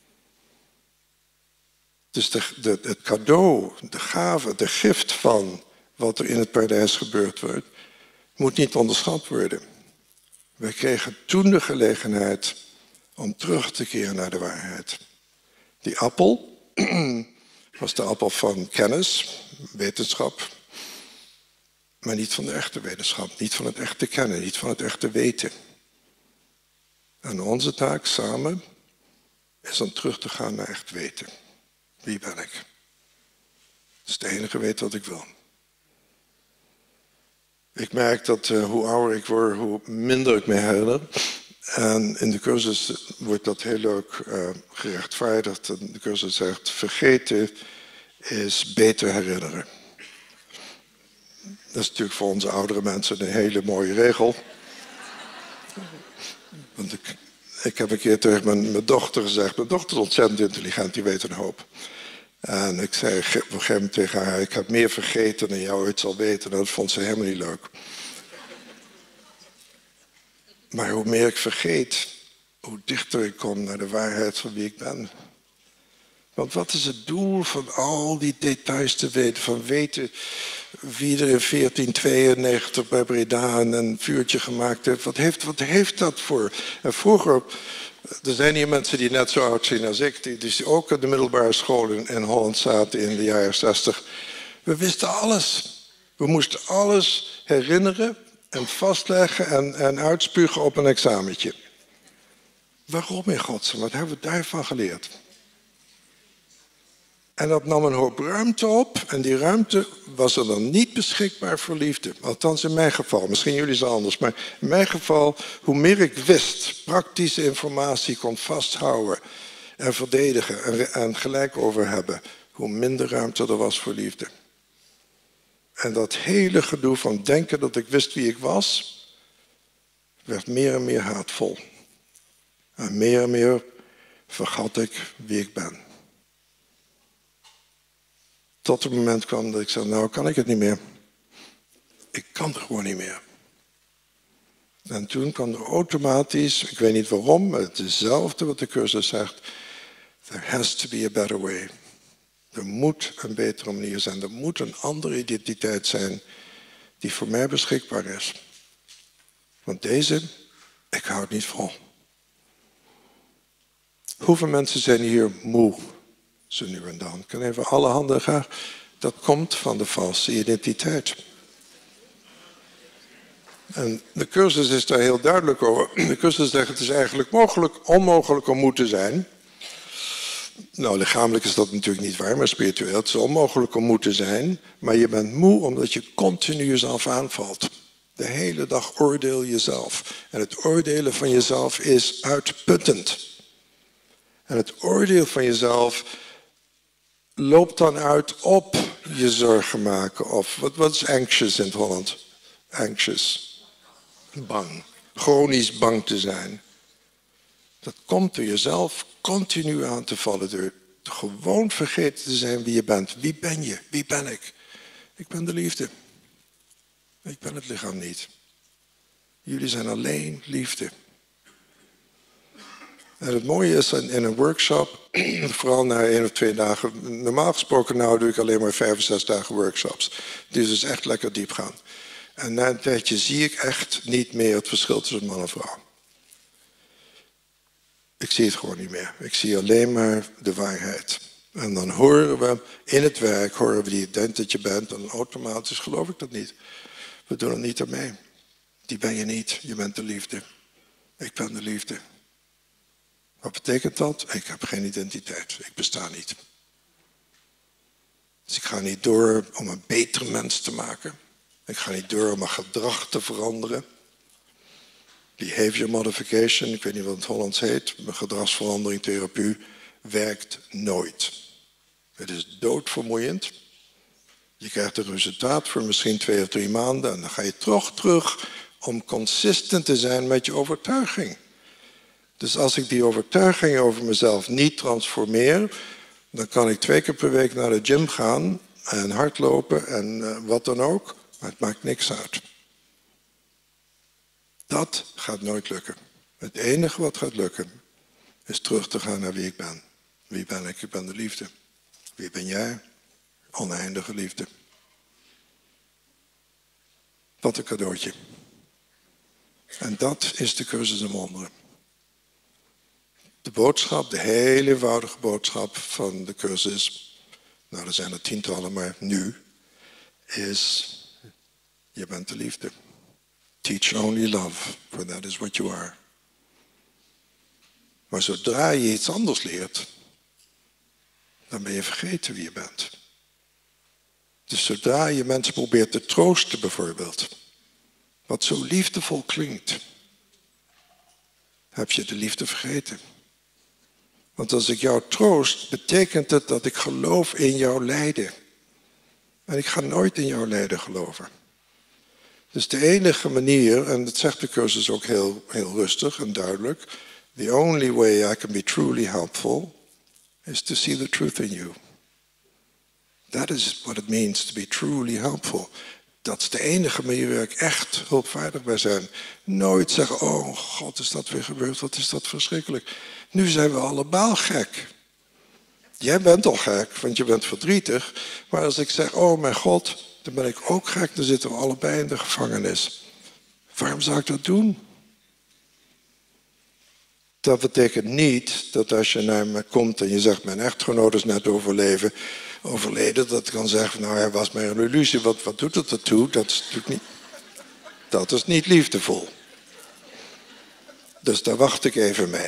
Dus de, de, het cadeau, de gave, de gift van wat er in het paradijs gebeurd wordt, moet niet onderschat worden. Wij kregen toen de gelegenheid om terug te keren naar de waarheid. Die appel was de appel van kennis, wetenschap, maar niet van de echte wetenschap, niet van het echte kennen, niet van het echte weten. En onze taak samen is om terug te gaan naar echt weten. Wie ben ik? Dat is het enige weten wat ik wil. Ik merk dat uh, hoe ouder ik word, hoe minder ik me herinner. En in de cursus wordt dat heel leuk uh, gerechtvaardigd. De cursus zegt, vergeten is beter herinneren. Dat is natuurlijk voor onze oudere mensen een hele mooie regel. Want ik, ik heb een keer tegen mijn, mijn dochter gezegd, mijn dochter is ontzettend intelligent, die weet een hoop. En ik zei op een gegeven moment tegen haar, ik heb meer vergeten dan jou ooit zal weten. En dat vond ze helemaal niet leuk. Maar hoe meer ik vergeet, hoe dichter ik kom naar de waarheid van wie ik ben. Want wat is het doel van al die details te weten? Van weten wie er in veertien tweeënnegentig bij Breda een vuurtje gemaakt heeft. Wat heeft, wat heeft dat voor? En vroeger, er zijn hier mensen die net zo oud zijn als ik, die, die ook op de middelbare school in, in Holland zaten in de jaren zestig. We wisten alles. We moesten alles herinneren en vastleggen en, en uitspugen op een examentje. Waarom in godsnaam? Wat hebben we daarvan geleerd? En dat nam een hoop ruimte op. En die ruimte was er dan niet beschikbaar voor liefde. Althans in mijn geval. Misschien jullie zijn anders. Maar in mijn geval, hoe meer ik wist, praktische informatie kon vasthouden en verdedigen en, en gelijk over hebben, hoe minder ruimte er was voor liefde. En dat hele gedoe van denken dat ik wist wie ik was, werd meer en meer haatvol. En meer en meer vergat ik wie ik ben. Tot het moment kwam dat ik zei, nou kan ik het niet meer. Ik kan er gewoon niet meer. En toen kwam er automatisch, ik weet niet waarom, maar het is hetzelfde wat de cursus zegt. There has to be a better way. Er moet een betere manier zijn. Er moet een andere identiteit zijn die voor mij beschikbaar is. Want deze, ik hou het niet vol. Hoeveel mensen zijn hier moe? Zo nu en dan. Ik kan even alle handen graag. Dat komt van de valse identiteit. En de cursus is daar heel duidelijk over. De cursus zegt het is eigenlijk mogelijk, onmogelijk om moe te zijn. Nou, lichamelijk is dat natuurlijk niet waar, maar spiritueel. Het is onmogelijk om moe te zijn. Maar je bent moe omdat je continu jezelf aanvalt. De hele dag oordeel jezelf. En het oordelen van jezelf is uitputtend. En het oordeel van jezelf loopt dan uit op je zorgen maken. Of wat, wat is anxious in het Holland? Anxious. Bang. Chronisch bang te zijn. Dat komt door jezelf continu aan te vallen. Door gewoon vergeten te zijn wie je bent. Wie ben je? Wie ben ik? Ik ben de liefde. Ik ben het lichaam niet. Jullie zijn alleen liefde. En het mooie is in een workshop, vooral na één of twee dagen, normaal gesproken nou doe ik alleen maar vijf of zes dagen workshops. Dus het is echt lekker diep gaan. En na een tijdje zie ik echt niet meer het verschil tussen man en vrouw. Ik zie het gewoon niet meer. Ik zie alleen maar de waarheid. En dan horen we, in het werk horen we die je denkt dat je bent, en automatisch geloof ik dat niet. We doen er niet aan mee. Die ben je niet, je bent de liefde. Ik ben de liefde. Wat betekent dat? Ik heb geen identiteit. Ik besta niet. Dus ik ga niet door om een betere mens te maken. Ik ga niet door om mijn gedrag te veranderen. Behavior modification, ik weet niet wat het Hollands heet. Gedragsverandering, therapie, werkt nooit. Het is doodvermoeiend. Je krijgt een resultaat voor misschien twee of drie maanden. En dan ga je toch terug om consistent te zijn met je overtuiging. Dus als ik die overtuiging over mezelf niet transformeer, dan kan ik twee keer per week naar de gym gaan en hardlopen en uh, wat dan ook. Maar het maakt niks uit. Dat gaat nooit lukken. Het enige wat gaat lukken is terug te gaan naar wie ik ben. Wie ben ik? Ik ben de liefde. Wie ben jij? Oneindige liefde. Wat een cadeautje. En dat is de cursus in wonderen. De boodschap, de hele eenvoudige boodschap van de cursus, nou er zijn er tientallen, maar nu, is, je bent de liefde. Teach only love, for that is what you are. Maar zodra je iets anders leert, dan ben je vergeten wie je bent. Dus zodra je mensen probeert te troosten bijvoorbeeld, wat zo liefdevol klinkt, heb je de liefde vergeten. Want als ik jou troost, betekent het dat ik geloof in jouw lijden. En ik ga nooit in jouw lijden geloven. Dus de enige manier, en dat zegt de cursus ook heel, heel rustig en duidelijk, the only way I can be truly helpful is to see the truth in you. That is what it means to be truly helpful. Dat is de enige manier waar ik echt hulpvaardig bij ben. Nooit zeggen, oh God, is dat weer gebeurd, wat is dat verschrikkelijk. Nu zijn we allemaal gek. Jij bent al gek, want je bent verdrietig. Maar als ik zeg, oh mijn God, dan ben ik ook gek, dan zitten we allebei in de gevangenis. Waarom zou ik dat doen? Dat betekent niet dat als je naar me komt en je zegt, mijn echtgenoot is net overleven, overleden, dat ik kan zeggen, nou hij was maar een illusie, wat, wat doet het ertoe? Dat is natuurlijk niet, dat is niet liefdevol. Dus daar wacht ik even mee.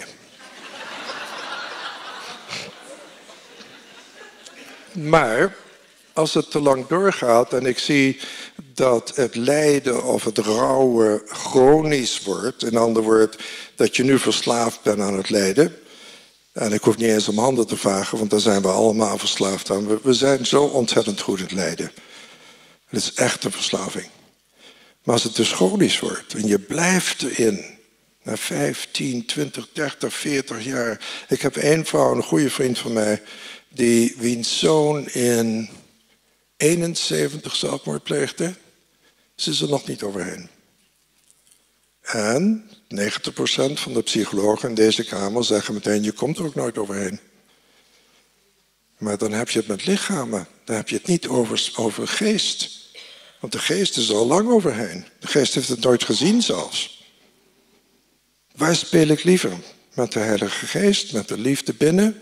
Maar als het te lang doorgaat en ik zie dat het lijden of het rouwen chronisch wordt, in ander woord, dat je nu verslaafd bent aan het lijden, en ik hoef niet eens om handen te vragen, want daar zijn we allemaal verslaafd aan. We, we zijn zo ontzettend goed in het lijden. Het is echt een verslaving. Maar als het dus chronisch wordt en je blijft erin, na vijftien, twintig, dertig, veertig jaar. Ik heb één vrouw, een goede vriend van mij, die wiens zoon in eenenzeventig zelfmoord pleegde. Ze is er nog niet overheen. En negentig procent van de psychologen in deze kamer zeggen meteen, je komt er ook nooit overheen. Maar dan heb je het met lichamen. Dan heb je het niet over, over geest. Want de geest is er al lang overheen. De geest heeft het nooit gezien zelfs. Waar speel ik liever? Met de Heilige Geest, met de liefde binnen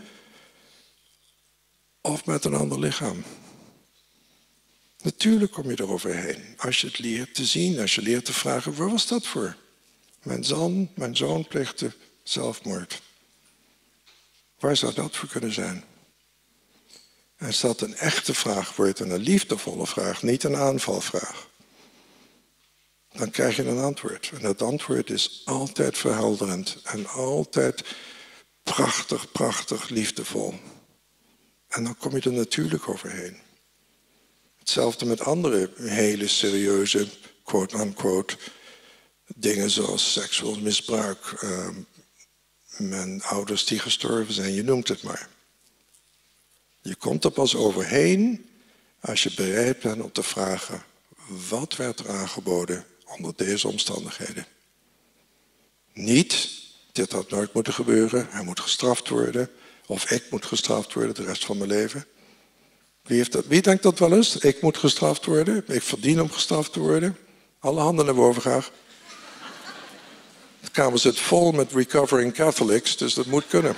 of met een ander lichaam? Natuurlijk kom je eroverheen. Als je het leert te zien, als je leert te vragen, waar was dat voor? Mijn zoon, mijn zoon pleegde zelfmoord. Waar zou dat voor kunnen zijn? En als dat een echte vraag wordt en een liefdevolle vraag, niet een aanvalvraag, dan krijg je een antwoord. En dat antwoord is altijd verhelderend en altijd prachtig, prachtig liefdevol. En dan kom je er natuurlijk overheen. Hetzelfde met andere hele serieuze, quote-unquote, dingen zoals seksueel misbruik, uh, mijn ouders die gestorven zijn, je noemt het maar. Je komt er pas overheen als je bereid bent om te vragen, wat werd er aangeboden onder deze omstandigheden? Niet, dit had nooit moeten gebeuren, hij moet gestraft worden, of ik moet gestraft worden de rest van mijn leven. Wie, heeft dat, wie denkt dat wel eens? Ik moet gestraft worden, ik verdien om gestraft te worden. Alle handen naar boven graag. De kamer zit vol met recovering Catholics, dus dat moet kunnen.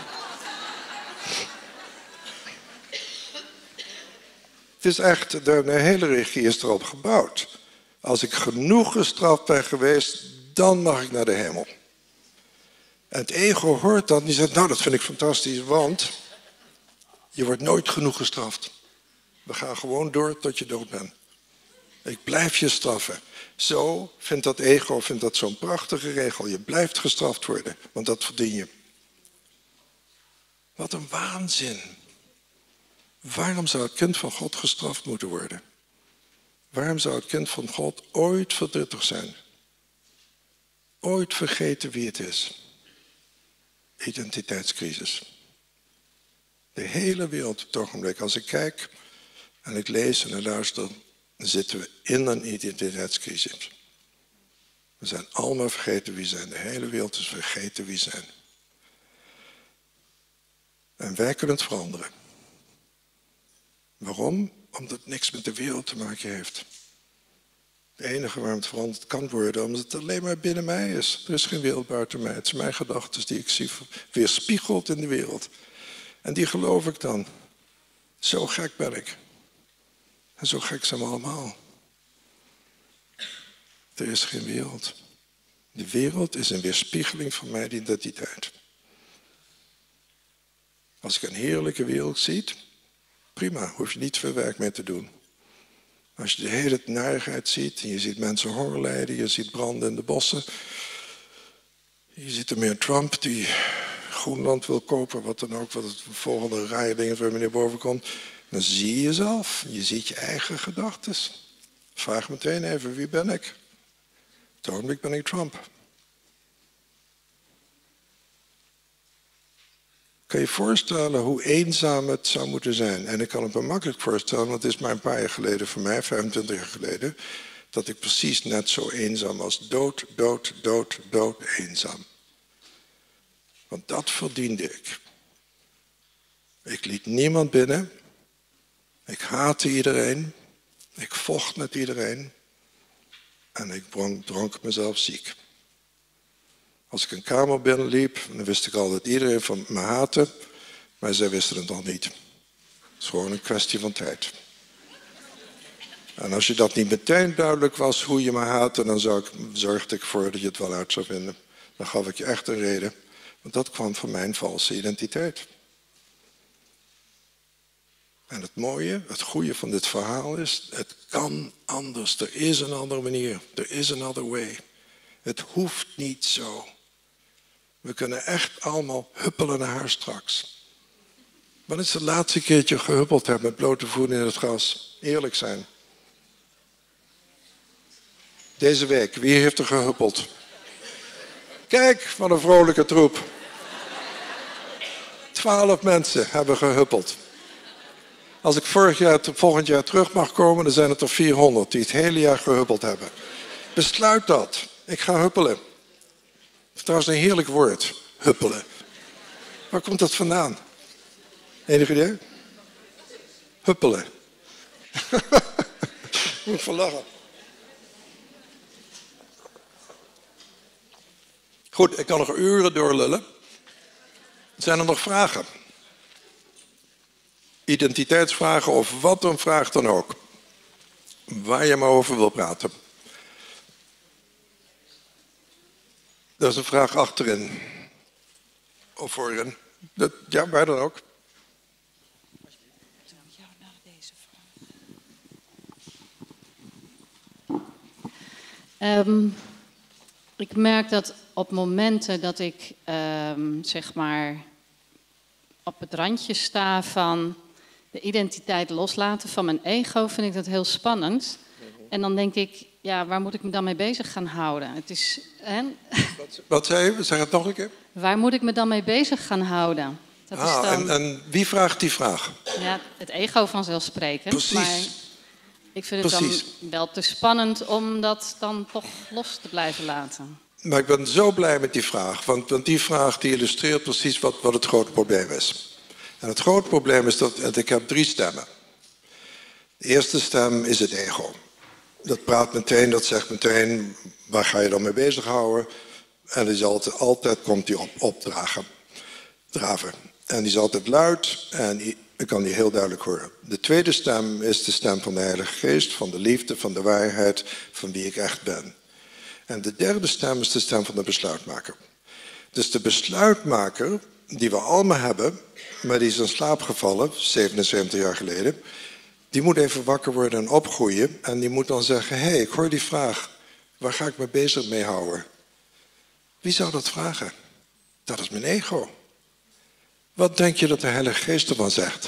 Het is echt, de hele regie is erop gebouwd. Als ik genoeg gestraft ben geweest, dan mag ik naar de hemel. En het ego hoort dat en die zegt, nou dat vind ik fantastisch, want je wordt nooit genoeg gestraft. We gaan gewoon door tot je dood bent. Ik blijf je straffen. Zo vindt dat ego vindt dat zo'n prachtige regel. Je blijft gestraft worden, want dat verdien je. Wat een waanzin. Waarom zou het kind van God gestraft moeten worden? Waarom zou het kind van God ooit verdrietig zijn? Ooit vergeten wie het is? Identiteitscrisis. De hele wereld op het ogenblik, als ik kijk en ik lees en ik luister, dan zitten we in een identiteitscrisis. We zijn allemaal vergeten wie we zijn. De hele wereld is vergeten wie we zijn. En wij kunnen het veranderen. Waarom? Omdat het niks met de wereld te maken heeft. Het enige waarom het veranderd kan worden, omdat het alleen maar binnen mij is. Er is geen wereld buiten mij. Het zijn mijn gedachten die ik zie weerspiegeld in de wereld. En die geloof ik dan. Zo gek ben ik. En zo gek zijn we allemaal. Er is geen wereld. De wereld is een weerspiegeling van mijn identiteit. Als ik een heerlijke wereld zie, prima, hoef je niet veel werk mee te doen. Als je de hele narigheid ziet en je ziet mensen honger lijden, je ziet branden in de bossen. Je ziet er meer Trump die Groenland wil kopen, wat dan ook, wat het volgende rij dingen waar meneer boven komt. Dan zie je jezelf, je ziet je eigen gedachten. Vraag meteen even, wie ben ik? Op het ogenblik ben ik Trump. Kan je je voorstellen hoe eenzaam het zou moeten zijn? En ik kan het me makkelijk voorstellen, want het is maar een paar jaar geleden voor mij, vijfentwintig jaar geleden, dat ik precies net zo eenzaam was. Dood, dood, dood, dood eenzaam. Want dat verdiende ik. Ik liet niemand binnen. Ik haatte iedereen. Ik vocht met iedereen. En ik dronk, dronk mezelf ziek. Als ik een kamer binnenliep, dan wist ik al dat iedereen van me haatte. Maar zij wisten het nog niet. Het is gewoon een kwestie van tijd. En als je dat niet meteen duidelijk was hoe je me haatte, dan zou ik, zorgde ik ervoor dat je het wel uit zou vinden. Dan gaf ik je echt een reden. Want dat kwam van mijn valse identiteit. En het mooie, het goede van dit verhaal is, het kan anders. Er is een andere manier. Er is another way. Het hoeft niet zo. We kunnen echt allemaal huppelen naar huis straks. Wanneer is het laatste keertje gehuppeld hebt met blote voeten in het gras? Eerlijk zijn. Deze week, wie heeft er gehuppeld? Kijk, wat een vrolijke troep. Twaalf mensen hebben gehuppeld. Als ik vorig jaar, volgend jaar terug mag komen, dan zijn het er vierhonderd die het hele jaar gehuppeld hebben. Besluit dat. Ik ga huppelen. Het is trouwens een heerlijk woord, huppelen. Waar komt dat vandaan? Enig idee? Huppelen. Moet van lachen. Goed, ik kan nog uren doorlullen. Zijn er nog vragen? Identiteitsvragen of wat een vraag dan ook. Waar je maar over wil praten. Dat is een vraag achterin. Of voorin. Dat, ja, waar dan ook. Um, ik merk dat op momenten dat ik um, zeg maar op het randje sta van de identiteit loslaten van mijn ego, vind ik dat heel spannend. En dan denk ik, ja, waar moet ik me dan mee bezig gaan houden? Het is, hè? Wat, wat zei je? Zeg het nog een keer. Waar moet ik me dan mee bezig gaan houden? Dat ah, is dan, en, en wie vraagt die vraag? Ja, het ego vanzelfsprekend. Precies. Maar ik vind het Precies. dan wel te spannend om dat dan toch los te blijven laten. Maar ik ben zo blij met die vraag. Want, want die vraag die illustreert precies wat, wat het grote probleem is. En het grote probleem is dat, dat ik heb drie stemmen. De eerste stem is het ego. Dat praat meteen, dat zegt meteen, waar ga je dan mee bezighouden? En die is altijd, altijd komt die op, opdragen, draven. En die is altijd luid en die, ik kan die heel duidelijk horen. De tweede stem is de stem van de Heilige Geest, van de liefde, van de waarheid, van wie ik echt ben. En de derde stem is de stem van de besluitmaker. Dus de besluitmaker, die we allemaal hebben, maar die is in slaap gevallen, zevenenzeventig jaar geleden, die moet even wakker worden en opgroeien. En die moet dan zeggen, hé, hey, ik hoor die vraag, waar ga ik me bezig mee houden? Wie zou dat vragen? Dat is mijn ego. Wat denk je dat de Heilige Geest ervan zegt?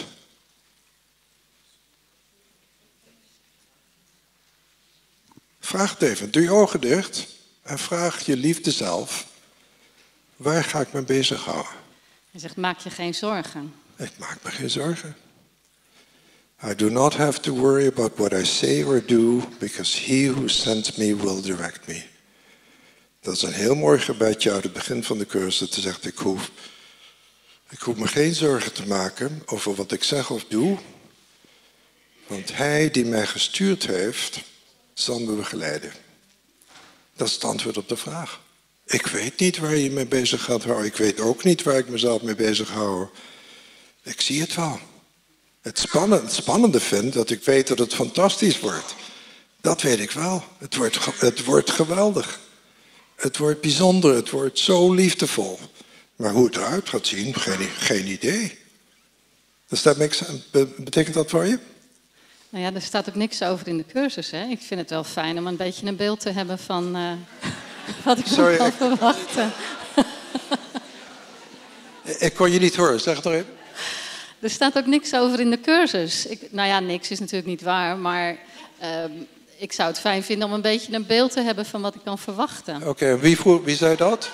Vraag het even. Doe je ogen dicht en vraag je liefde zelf. Waar ga ik me bezighouden? Hij zegt, maak je geen zorgen. Ik maak me geen zorgen. I do not have to worry about what I say or do, because he who sent me will direct me. Dat is een heel mooi gebedje uit het begin van de cursus. Dat zegt, ik hoef, ik hoef me geen zorgen te maken over wat ik zeg of doe. Want hij die mij gestuurd heeft, zal me begeleiden. Dat is het antwoord op de vraag. Ik weet niet waar je mee bezig gaat houden. Ik weet ook niet waar ik mezelf mee bezig hou. Ik zie het wel. Het spannende, het spannende vind dat ik weet dat het fantastisch wordt. Dat weet ik wel. Het wordt, het wordt geweldig. Het wordt bijzonder. Het wordt zo liefdevol. Maar hoe het eruit gaat zien, geen, geen idee. Dus dat betekent dat voor je? Nou ja, er staat ook niks over in de cursus. Hè? Ik vind het wel fijn om een beetje een beeld te hebben van uh, wat ik Sorry, kan ik... verwachten. Ik kon je niet horen, zeg het nog even. Er staat ook niks over in de cursus. Ik, nou ja, niks is natuurlijk niet waar, maar uh, ik zou het fijn vinden om een beetje een beeld te hebben van wat ik kan verwachten. Oké, okay, wie, wie zei dat?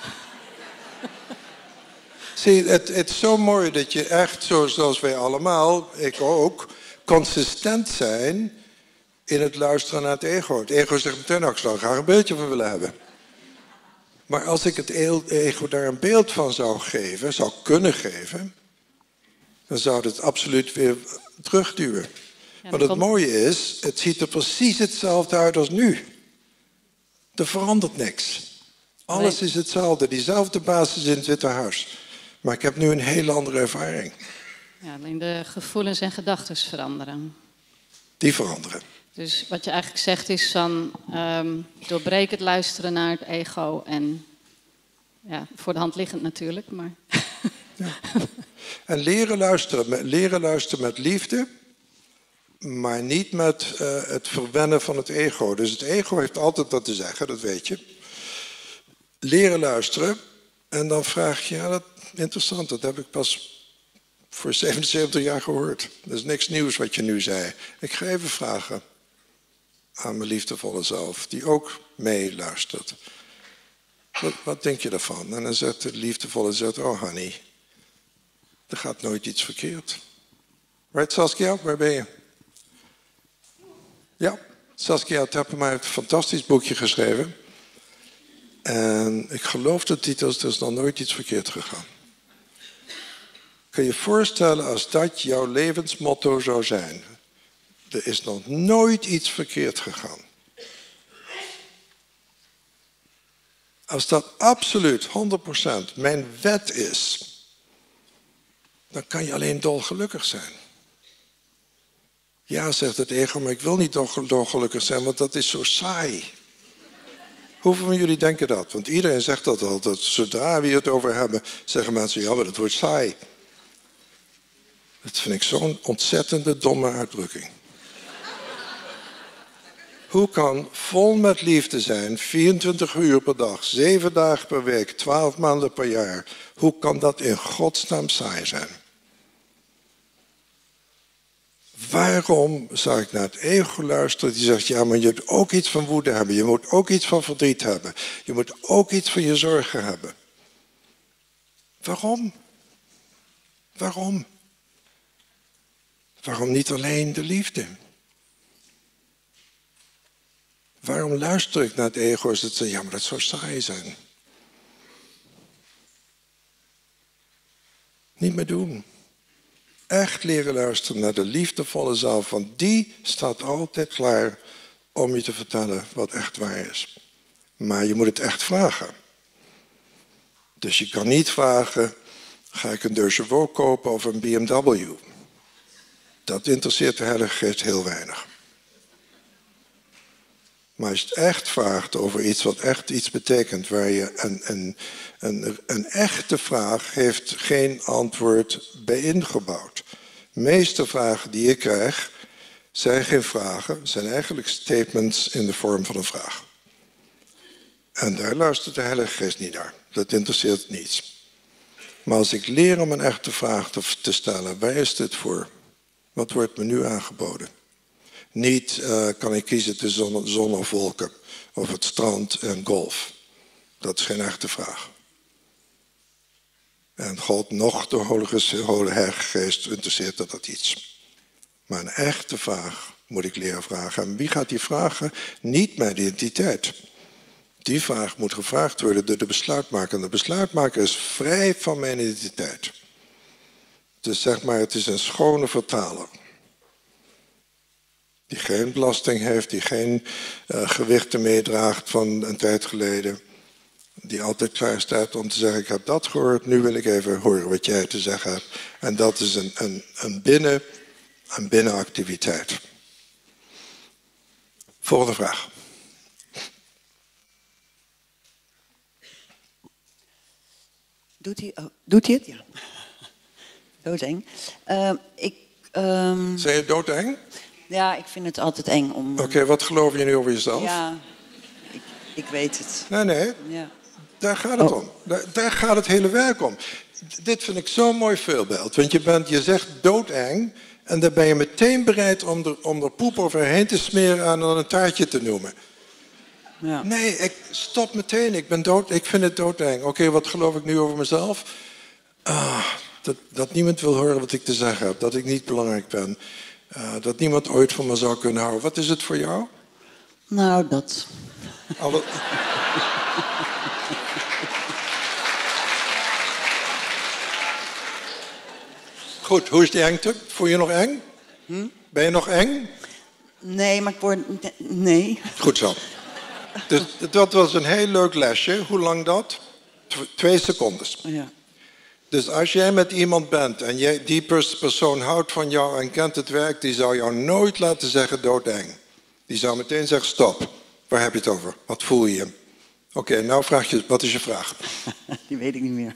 Zie, het, het is zo mooi dat je echt, zoals wij allemaal, ik ook, consistent zijn in het luisteren naar het ego. Het ego zegt meteen, nou, ik zou er graag een beeldje van willen hebben. Maar als ik het ego daar een beeld van zou geven, zou kunnen geven, dan zou het absoluut weer terugduwen. Ja, Want het komt... mooie is, het ziet er precies hetzelfde uit als nu. Er verandert niks. Alles nee. is hetzelfde, diezelfde basis in het Witte Huis. Maar ik heb nu een hele andere ervaring. Ja, alleen de gevoelens en gedachten veranderen. Die veranderen. Dus wat je eigenlijk zegt is van um, doorbreek het luisteren naar het ego. En ja, voor de hand liggend natuurlijk, maar... Ja. En leren luisteren, leren luisteren met liefde, maar niet met uh, het verwennen van het ego. Dus het ego heeft altijd wat te zeggen, dat weet je. Leren luisteren en dan vraag je, ja, dat interessant, dat heb ik pas voor zevenenzeventig jaar gehoord. Dat is niks nieuws wat je nu zei. Ik ga even vragen aan mijn liefdevolle zelf, die ook meeluistert. Wat, wat denk je daarvan? En dan zegt de liefdevolle, zegt, oh honey, er gaat nooit iets verkeerd. Right, Saskia, waar ben je? Ja, Saskia Teppema heeft een fantastisch boekje geschreven. En ik geloof de titels, er is nog nooit iets verkeerd gegaan. Kun je je voorstellen als dat jouw levensmotto zou zijn? Er is nog nooit iets verkeerd gegaan. Als dat absoluut honderd procent mijn wet is, dan kan je alleen dolgelukkig zijn. Ja, zegt het ego, maar ik wil niet dolgelukkig zijn, want dat is zo saai. Hoeveel van jullie denken dat? Want iedereen zegt dat al, dat zodra we het over hebben, zeggen mensen, ja, maar dat wordt saai. Dat vind ik zo'n ontzettende domme uitdrukking. Hoe kan vol met liefde zijn, vierentwintig uur per dag, zeven dagen per week, twaalf maanden per jaar, hoe kan dat in godsnaam saai zijn? Waarom zou ik naar het ego luisteren die zegt, ja, maar je moet ook iets van woede hebben, je moet ook iets van verdriet hebben, je moet ook iets van je zorgen hebben. Waarom? Waarom? Waarom niet alleen de liefde? Waarom luister ik naar het ego als het zegt, ja, maar dat zou saai zijn? Niet meer doen. Echt leren luisteren naar de liefdevolle zelf, want die staat altijd klaar om je te vertellen wat echt waar is. Maar je moet het echt vragen. Dus je kan niet vragen, ga ik een Deux Chevaux kopen of een B M W? Dat interesseert de Heilige Geest heel weinig. Maar als je het echt vraagt over iets wat echt iets betekent, waar je een, een, een, een echte vraag heeft geen antwoord bij ingebouwd. De meeste vragen die ik krijg zijn geen vragen, zijn eigenlijk statements in de vorm van een vraag. En daar luistert de Heilige Geest niet naar. Dat interesseert niets. Maar als ik leer om een echte vraag te, te stellen, waar is dit voor? Wat wordt me nu aangeboden? Niet uh, kan ik kiezen tussen zon, zon of wolken, of het strand en golf. Dat is geen echte vraag. En God nog de Heilige Geest interesseert dat, dat iets. Maar een echte vraag moet ik leren vragen. En wie gaat die vragen? Niet mijn identiteit. Die vraag moet gevraagd worden door de besluitmaker. En de besluitmaker is vrij van mijn identiteit. Dus zeg maar, het is een schone vertaler. Die geen belasting heeft, die geen uh, gewichten meedraagt van een tijd geleden. Die altijd klaar staat om te zeggen, ik heb dat gehoord, nu wil ik even horen wat jij te zeggen hebt. En dat is een, een, een, binnen, een binnenactiviteit. Volgende vraag. Doet hij, oh, doet hij het? Ja. Doodeng. Uh, ik, um... Zijn je doodeng? Ja, ik vind het altijd eng om... Oké, okay, wat geloof je nu over jezelf? Ja, ik, ik weet het. Nee, nee. Ja. Daar gaat het oh. om. Daar, daar gaat het hele werk om. Dit vind ik zo'n mooi voorbeeld. Want je, bent, je zegt doodeng en dan ben je meteen bereid om er, om er poep overheen te smeren en dan een taartje te noemen. Ja. Nee, ik stop meteen. Ik ben dood. Ik vind het doodeng. Oké, okay, wat geloof ik nu over mezelf? Ah, dat, dat niemand wil horen wat ik te zeggen heb. Dat ik niet belangrijk ben. Uh, dat niemand ooit van me zou kunnen houden. Wat is het voor jou? Nou, dat. Alle... Goed, hoe is die engte? Voel je nog eng? Hm? Ben je nog eng? Nee, maar ik word... Nee. Goed zo. Dus dat was een heel leuk lesje. Hoe lang dat? Twee secondes. Ja. Dus als jij met iemand bent en jij, die persoon houdt van jou en kent het werk, die zou jou nooit laten zeggen doodeng. Die zou meteen zeggen stop. Waar heb je het over? Wat voel je? Oké, okay, nou vraag je, wat is je vraag? Die weet ik niet meer.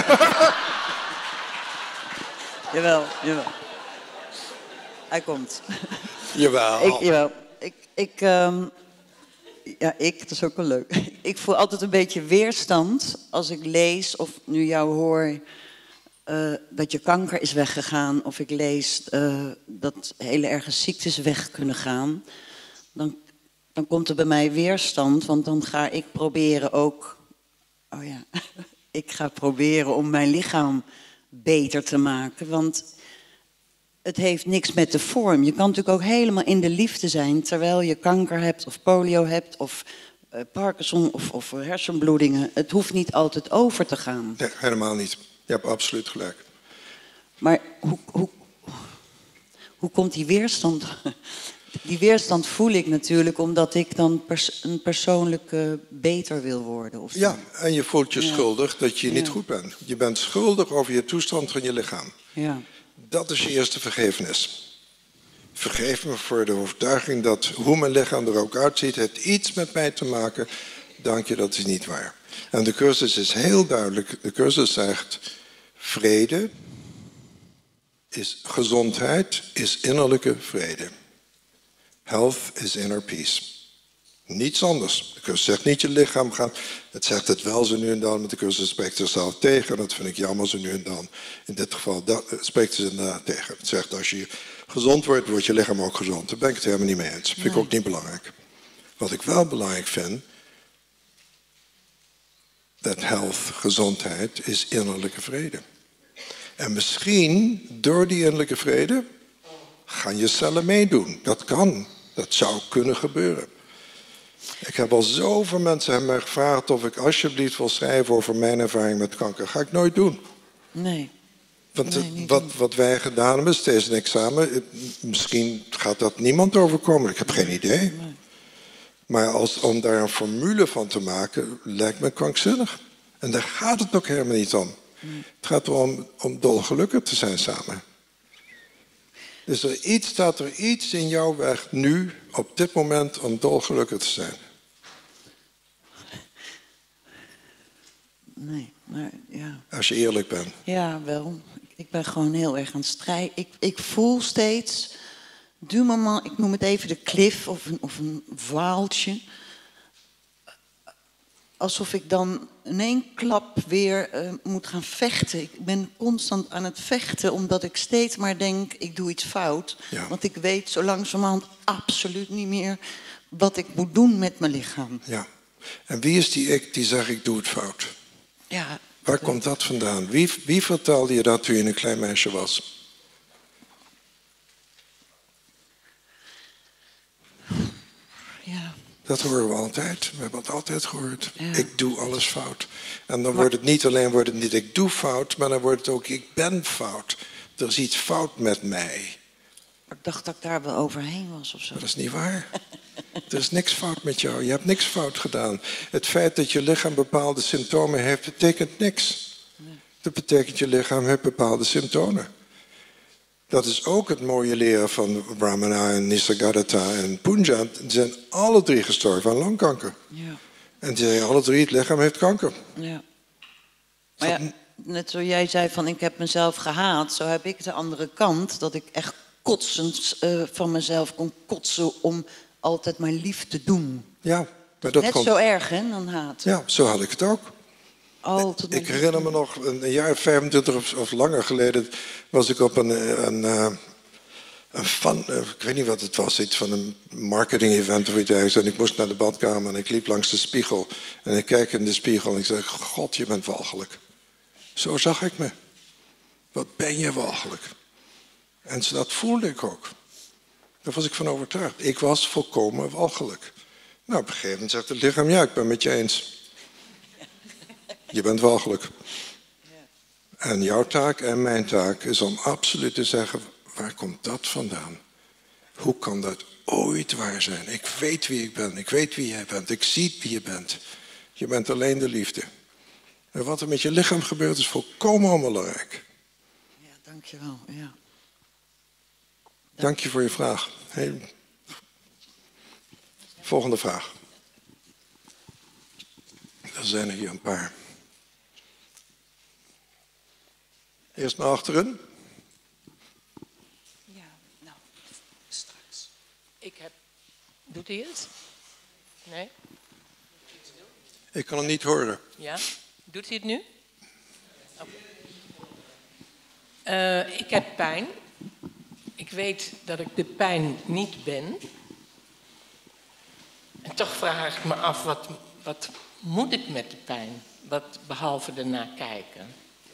Jawel, jawel. Hij komt. Jawel. Ik, jawel. Ik, ik, um, ja, ik, dat is ook wel leuk. Ik voel altijd een beetje weerstand als ik lees of nu jou hoor uh, dat je kanker is weggegaan. Of ik lees uh, dat hele erge ziektes weg kunnen gaan. Dan, dan komt er bij mij weerstand, want dan ga ik proberen ook... Oh ja, ik ga proberen om mijn lichaam beter te maken, want het heeft niks met de vorm. Je kan natuurlijk ook helemaal in de liefde zijn terwijl je kanker hebt of polio hebt of uh, Parkinson of, of hersenbloedingen. Het hoeft niet altijd over te gaan. Nee, helemaal niet. Je hebt absoluut gelijk. Maar hoe, hoe, hoe komt die weerstand Die weerstand voel ik natuurlijk omdat ik dan pers een persoonlijk uh, beter wil worden. Of ja, en je voelt je ja. schuldig dat je niet ja. goed bent. Je bent schuldig over je toestand van je lichaam. Ja. Dat is je eerste vergevenis. Vergeef me voor de overtuiging dat hoe mijn lichaam er ook uitziet, heeft iets met mij te maken. Dank je, dat is niet waar. En de cursus is heel duidelijk. De cursus zegt, vrede is gezondheid, is innerlijke vrede. Health is inner peace. Niets anders. De cursus zegt niet je lichaam gaat. Het zegt het wel zo nu en dan, maar de cursus spreekt zichzelf tegen. Dat vind ik jammer zo nu en dan. In dit geval dat, spreekt ze inderdaad tegen. Het zegt als je gezond wordt, wordt je lichaam ook gezond. Daar ben ik het helemaal niet mee eens. Dat vind ik ook niet belangrijk. Wat ik wel belangrijk vind, dat health, gezondheid, is innerlijke vrede. En misschien door die innerlijke vrede gaan je cellen meedoen. Dat kan. Dat zou kunnen gebeuren. Ik heb al zoveel mensen hebben mij gevraagd of ik alsjeblieft wil schrijven over mijn ervaring met kanker. Dat ga ik nooit doen. Nee. Want nee, wat, wat wij gedaan hebben is steeds een examen. Misschien gaat dat niemand overkomen. Ik heb geen idee. Nee. Maar als, om daar een formule van te maken, lijkt me krankzinnig. En daar gaat het ook helemaal niet om. Nee. Het gaat erom om dolgelukkig te zijn samen. Dus er iets, staat er iets in jouw weg nu, op dit moment, om dolgelukkig te zijn? Nee, maar ja. Als je eerlijk bent. Ja, wel. Ik ben gewoon heel erg aan het strijden. Ik, ik voel steeds, du moment, ik noem het even de klif of een, of een vaaltje. Alsof ik dan in één klap weer uh, moet gaan vechten. Ik ben constant aan het vechten, omdat ik steeds maar denk, ik doe iets fout. Ja. Want ik weet zo langzamerhand absoluut niet meer wat ik moet doen met mijn lichaam. Ja. En wie is die ik die zegt, ik doe het fout? Ja. Waar komt dat vandaan? Wie, wie vertelde je dat toen je een klein meisje was? Ja. Dat horen we altijd. We hebben het altijd gehoord. Ja. Ik doe alles fout. En dan maar, wordt het niet alleen wordt het niet ik doe fout, maar dan wordt het ook ik ben fout. Er is iets fout met mij. Ik dacht dat ik daar wel overheen was of zo. Dat is niet waar. Er is niks fout met jou. Je hebt niks fout gedaan. Het feit dat je lichaam bepaalde symptomen heeft, betekent niks. Nee. Dat betekent je lichaam heeft bepaalde symptomen. Dat is ook het mooie leren van Brahmana en Nisargadatta en Punja. Die zijn alle drie gestorven aan longkanker. Ja. En die zeggen alle drie, het lichaam heeft kanker. Ja. Maar ja, net zoals jij zei van ik heb mezelf gehaat, zo heb ik de andere kant. Dat ik echt kotsend uh, van mezelf kon kotsen om altijd maar lief te doen. Ja, maar dat net komt... zo erg, hè, dan haat. Ja, zo had ik het ook. Altijd ik herinner me nog, een jaar vijfentwintig of, of langer geleden was ik op een, een, een, een fan, ik weet niet wat het was, iets van een marketing event of iets dergelijks. En ik moest naar de badkamer en ik liep langs de spiegel. En ik kijk in de spiegel en ik zeg, God, je bent walgelijk. Zo zag ik me. Wat ben je walgelijk. En dat voelde ik ook. Daar was ik van overtuigd. Ik was volkomen walgelijk. Nou, op een gegeven moment zegt het lichaam, ja, ik ben met je eens. Je bent walgelijk. En jouw taak en mijn taak is om absoluut te zeggen, waar komt dat vandaan? Hoe kan dat ooit waar zijn? Ik weet wie ik ben, ik weet wie jij bent, ik zie wie je bent. Je bent alleen de liefde. En wat er met je lichaam gebeurt is volkomen onbelangrijk. Ja, dankjewel. Ja. Dank je voor je vraag. Hey. Volgende vraag. Er zijn er hier een paar. Eerst naar achteren. Ja, nou, straks. Ik heb... Doet hij het? Nee? Ik kan het niet horen. Ja? Doet hij het nu? Oh. Uh, ik heb pijn. Ik weet dat ik de pijn niet ben. En toch vraag ik me af, wat, wat moet ik met de pijn? Wat behalve ernaar kijken?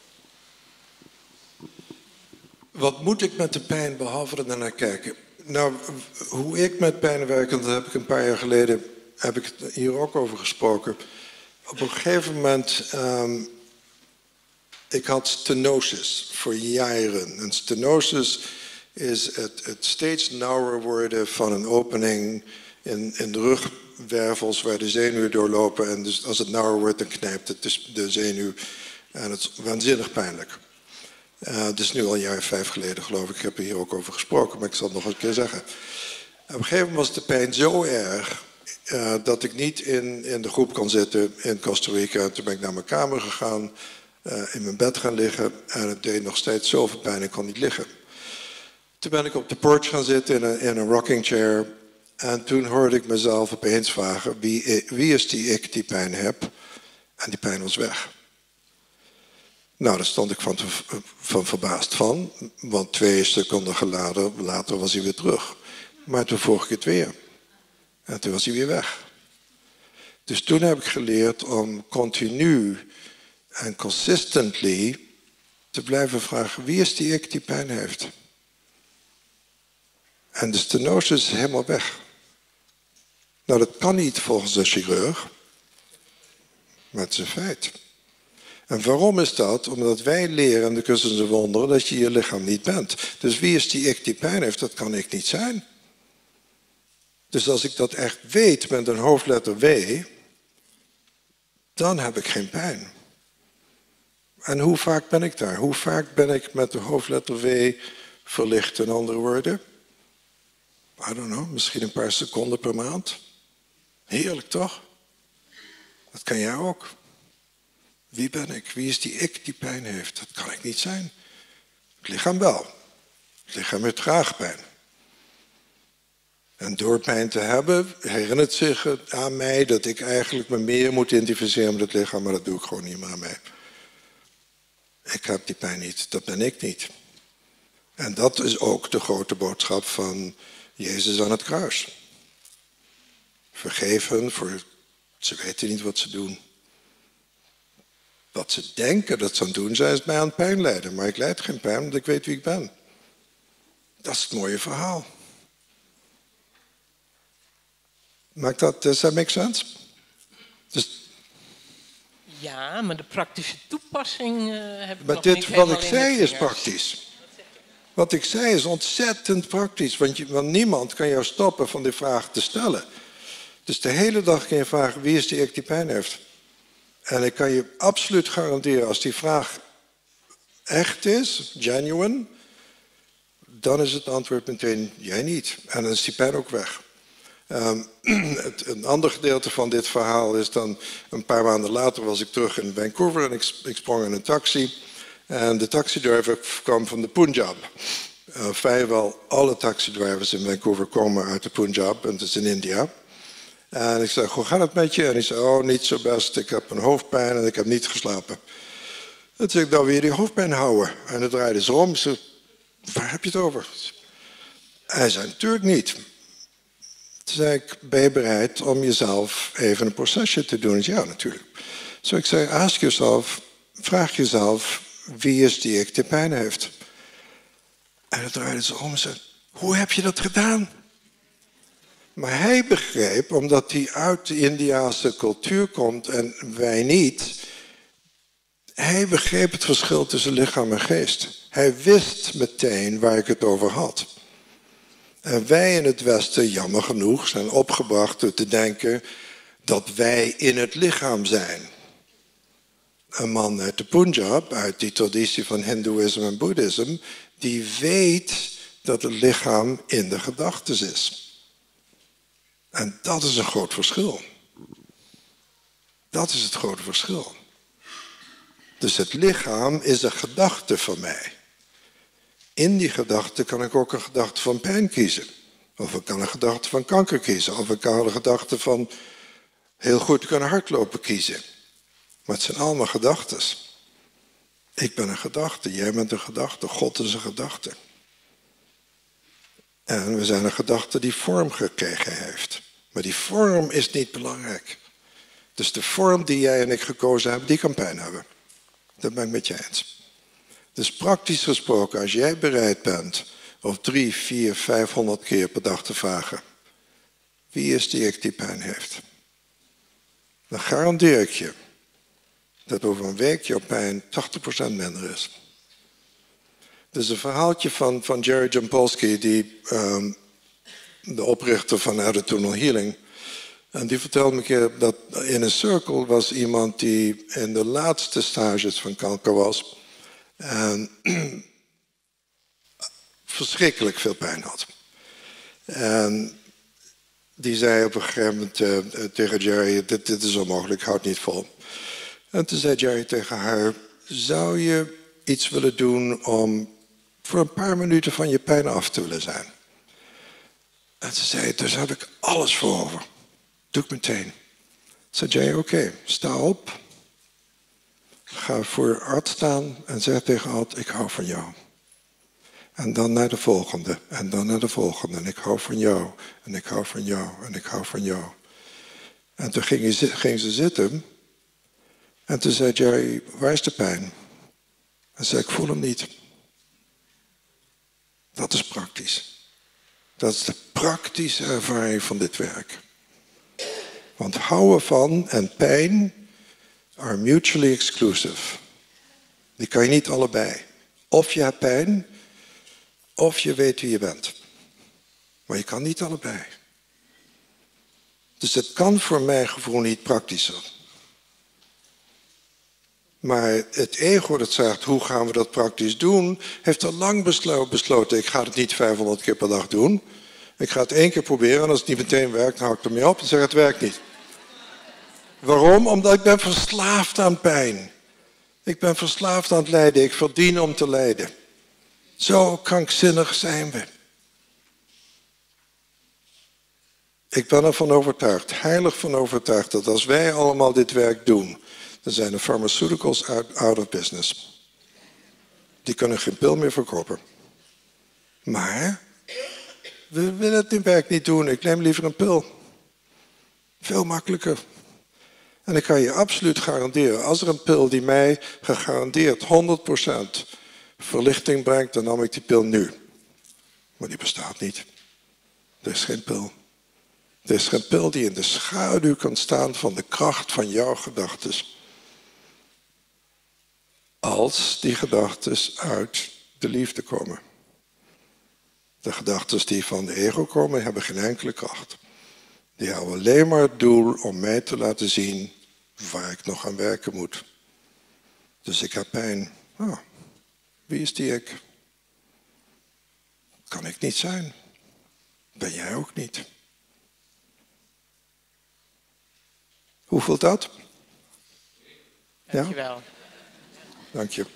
Wat moet ik met de pijn behalve ernaar kijken? Nou, hoe ik met pijn werk, dat heb ik een paar jaar geleden, heb ik het hier ook over gesproken. Op een gegeven moment, um, ik had stenosis voor jaren. En stenosis is het, het steeds nauwer worden van een opening in, in de rugwervels waar de zenuwen doorlopen. En dus als het nauwer wordt, dan knijpt het de, de zenuw. En het is waanzinnig pijnlijk. Uh, het is nu al een jaar vijf geleden, geloof ik. Ik heb er hier ook over gesproken, maar ik zal het nog eens een keer zeggen. Op een gegeven moment was de pijn zo erg uh, dat ik niet in, in de groep kon zitten in Costa Rica. En toen ben ik naar mijn kamer gegaan, uh, in mijn bed gaan liggen. En het deed nog steeds zoveel pijn, ik kon niet liggen. Toen ben ik op de porch gaan zitten in een, in een rocking chair. En toen hoorde ik mezelf opeens vragen, wie, wie is die ik die pijn heb? En die pijn was weg. Nou, daar stond ik van, van verbaasd van, want twee seconden later, later was hij weer terug. Maar toen vroeg ik het weer. En toen was hij weer weg. Dus toen heb ik geleerd om continu en consistently te blijven vragen, wie is die ik die pijn heeft? En de stenose is helemaal weg. Nou, dat kan niet volgens een chirurg, maar het is een feit. En waarom is dat? Omdat wij leren in de kunsten en wonderen dat je je lichaam niet bent. Dus wie is die ik die pijn heeft? Dat kan ik niet zijn. Dus als ik dat echt weet met een hoofdletter W, dan heb ik geen pijn. En hoe vaak ben ik daar? Hoe vaak ben ik met de hoofdletter W verlicht, in andere woorden? I don't know, misschien een paar seconden per maand. Heerlijk toch? Dat kan jij ook. Wie ben ik? Wie is die ik die pijn heeft? Dat kan ik niet zijn. Het lichaam wel. Het lichaam heeft graag pijn. En door pijn te hebben, herinnert zich aan mij dat ik eigenlijk me meer moet identificeren met het lichaam, maar dat doe ik gewoon niet meer aan mij. Ik heb die pijn niet, dat ben ik niet. En dat is ook de grote boodschap van Jezus aan het kruis. Vergeef hen, voor ze weten niet wat ze doen. Wat ze denken dat ze aan het doen zijn, is mij aan pijn lijden. Maar ik lijd geen pijn, want ik weet wie ik ben. Dat is het mooie verhaal. Maakt dat, does that make sense? Dus, ja, maar de praktische toepassing uh, heb ik maar nog dit, niet helemaal wat ik in zei de is vingers. praktisch. Wat ik zei is ontzettend praktisch. Want, je, want niemand kan jou stoppen van die vraag te stellen. Dus de hele dag kun je vragen, wie is die ik die pijn heeft? En ik kan je absoluut garanderen, als die vraag echt is, genuine, dan is het antwoord meteen, jij niet. En dan is die pijn ook weg. Um, het, een ander gedeelte van dit verhaal is dan, een paar maanden later was ik terug in Vancouver en ik, ik sprong in een taxi. En de taxidriver kwam van de Punjab. Uh, vrijwel alle taxidrivers in Vancouver komen uit de Punjab, en dat is in India. En ik zei, hoe gaat het met je? En hij zei, oh, niet zo best, ik heb een hoofdpijn en ik heb niet geslapen. Toen zei ik, nou wil je die hoofdpijn houden? En dan draaide ze om. Ze, waar heb je het over? Hij zei, natuurlijk niet. Toen zei ik, ben je bereid om jezelf even een procesje te doen? Ja, natuurlijk. Dus ik zei, ask yourself, vraag jezelf, wie is die ik die pijn heeft? En dan draaide ze om en zei, hoe heb je dat gedaan? Maar hij begreep, omdat hij uit de Indiase cultuur komt en wij niet, hij begreep het verschil tussen lichaam en geest. Hij wist meteen waar ik het over had. En wij in het Westen, jammer genoeg, zijn opgebracht door te denken dat wij in het lichaam zijn. Een man uit de Punjab, uit die traditie van Hindoeïsme en Boeddhisme, die weet dat het lichaam in de gedachtes is. En dat is een groot verschil. Dat is het grote verschil. Dus het lichaam is een gedachte van mij. In die gedachte kan ik ook een gedachte van pijn kiezen. Of ik kan een gedachte van kanker kiezen. Of ik kan een gedachte van heel goed kunnen hardlopen kiezen. Maar het zijn allemaal gedachten. Ik ben een gedachte, jij bent een gedachte, God is een gedachte. En we zijn een gedachte die vorm gekregen heeft. Maar die vorm is niet belangrijk. Dus de vorm die jij en ik gekozen hebben, die kan pijn hebben. Dat ben ik met je eens. Dus praktisch gesproken, als jij bereid bent om drie, vier, vijfhonderd keer per dag te vragen, wie is die ik die pijn heeft? Dan garandeer ik je dat over een week jouw pijn tachtig procent minder is. Er is een verhaaltje van, van Jerry Jampolsky, die, um, de oprichter van Attitudinal Healing. En die vertelde me een keer dat in een cirkel was iemand die in de laatste stages van kanker was. En verschrikkelijk veel pijn had. En die zei op een gegeven moment uh, tegen Jerry, dit, dit is onmogelijk, ik houd het niet vol. En toen zei Jerry tegen haar, zou je iets willen doen om voor een paar minuten van je pijn af te willen zijn? En ze zei, daar heb ik alles voor over. Doe ik meteen. Toen zei Jerry, oké, okay, sta op. Ga voor Art staan en zeg tegen Art, ik hou van jou. En dan naar de volgende, en dan naar de volgende. En ik hou van jou, en ik hou van jou, en ik hou van jou. En toen ging, hij, ging ze zitten. En toen zei Jerry, waar is de pijn? En zei, ik voel hem niet. Dat is praktisch. Dat is de praktische ervaring van dit werk. Want houden van en pijn are mutually exclusive. Die kan je niet allebei. Of je hebt pijn, of je weet wie je bent. Maar je kan niet allebei. Dus het kan voor mijn gevoel niet praktischer. Maar het ego dat zegt, hoe gaan we dat praktisch doen, heeft al lang besloten, ik ga het niet vijfhonderd keer per dag doen. Ik ga het één keer proberen en als het niet meteen werkt, dan hou ik ermee op en zeg het werkt niet. Waarom? Omdat ik ben verslaafd aan pijn. Ik ben verslaafd aan het lijden. Ik verdien om te lijden. Zo krankzinnig zijn we. Ik ben ervan overtuigd, heilig van overtuigd, dat als wij allemaal dit werk doen, dan zijn de pharmaceuticals out, out of business. Die kunnen geen pil meer verkopen. Maar we willen het werk niet doen. Ik neem liever een pil. Veel makkelijker. En ik kan je absoluut garanderen, als er een pil die mij gegarandeerd honderd procent verlichting brengt, dan nam ik die pil nu. Maar die bestaat niet. Er is geen pil. Er is geen pil die in de schaduw kan staan van de kracht van jouw gedachten. Als die gedachten uit de liefde komen. De gedachten die van de ego komen, hebben geen enkele kracht. Die hebben alleen maar het doel om mij te laten zien waar ik nog aan werken moet. Dus ik heb pijn. Oh, wie is die ik? Kan ik niet zijn. Ben jij ook niet. Hoe voelt dat? Dank je wel. Ja? Dank je.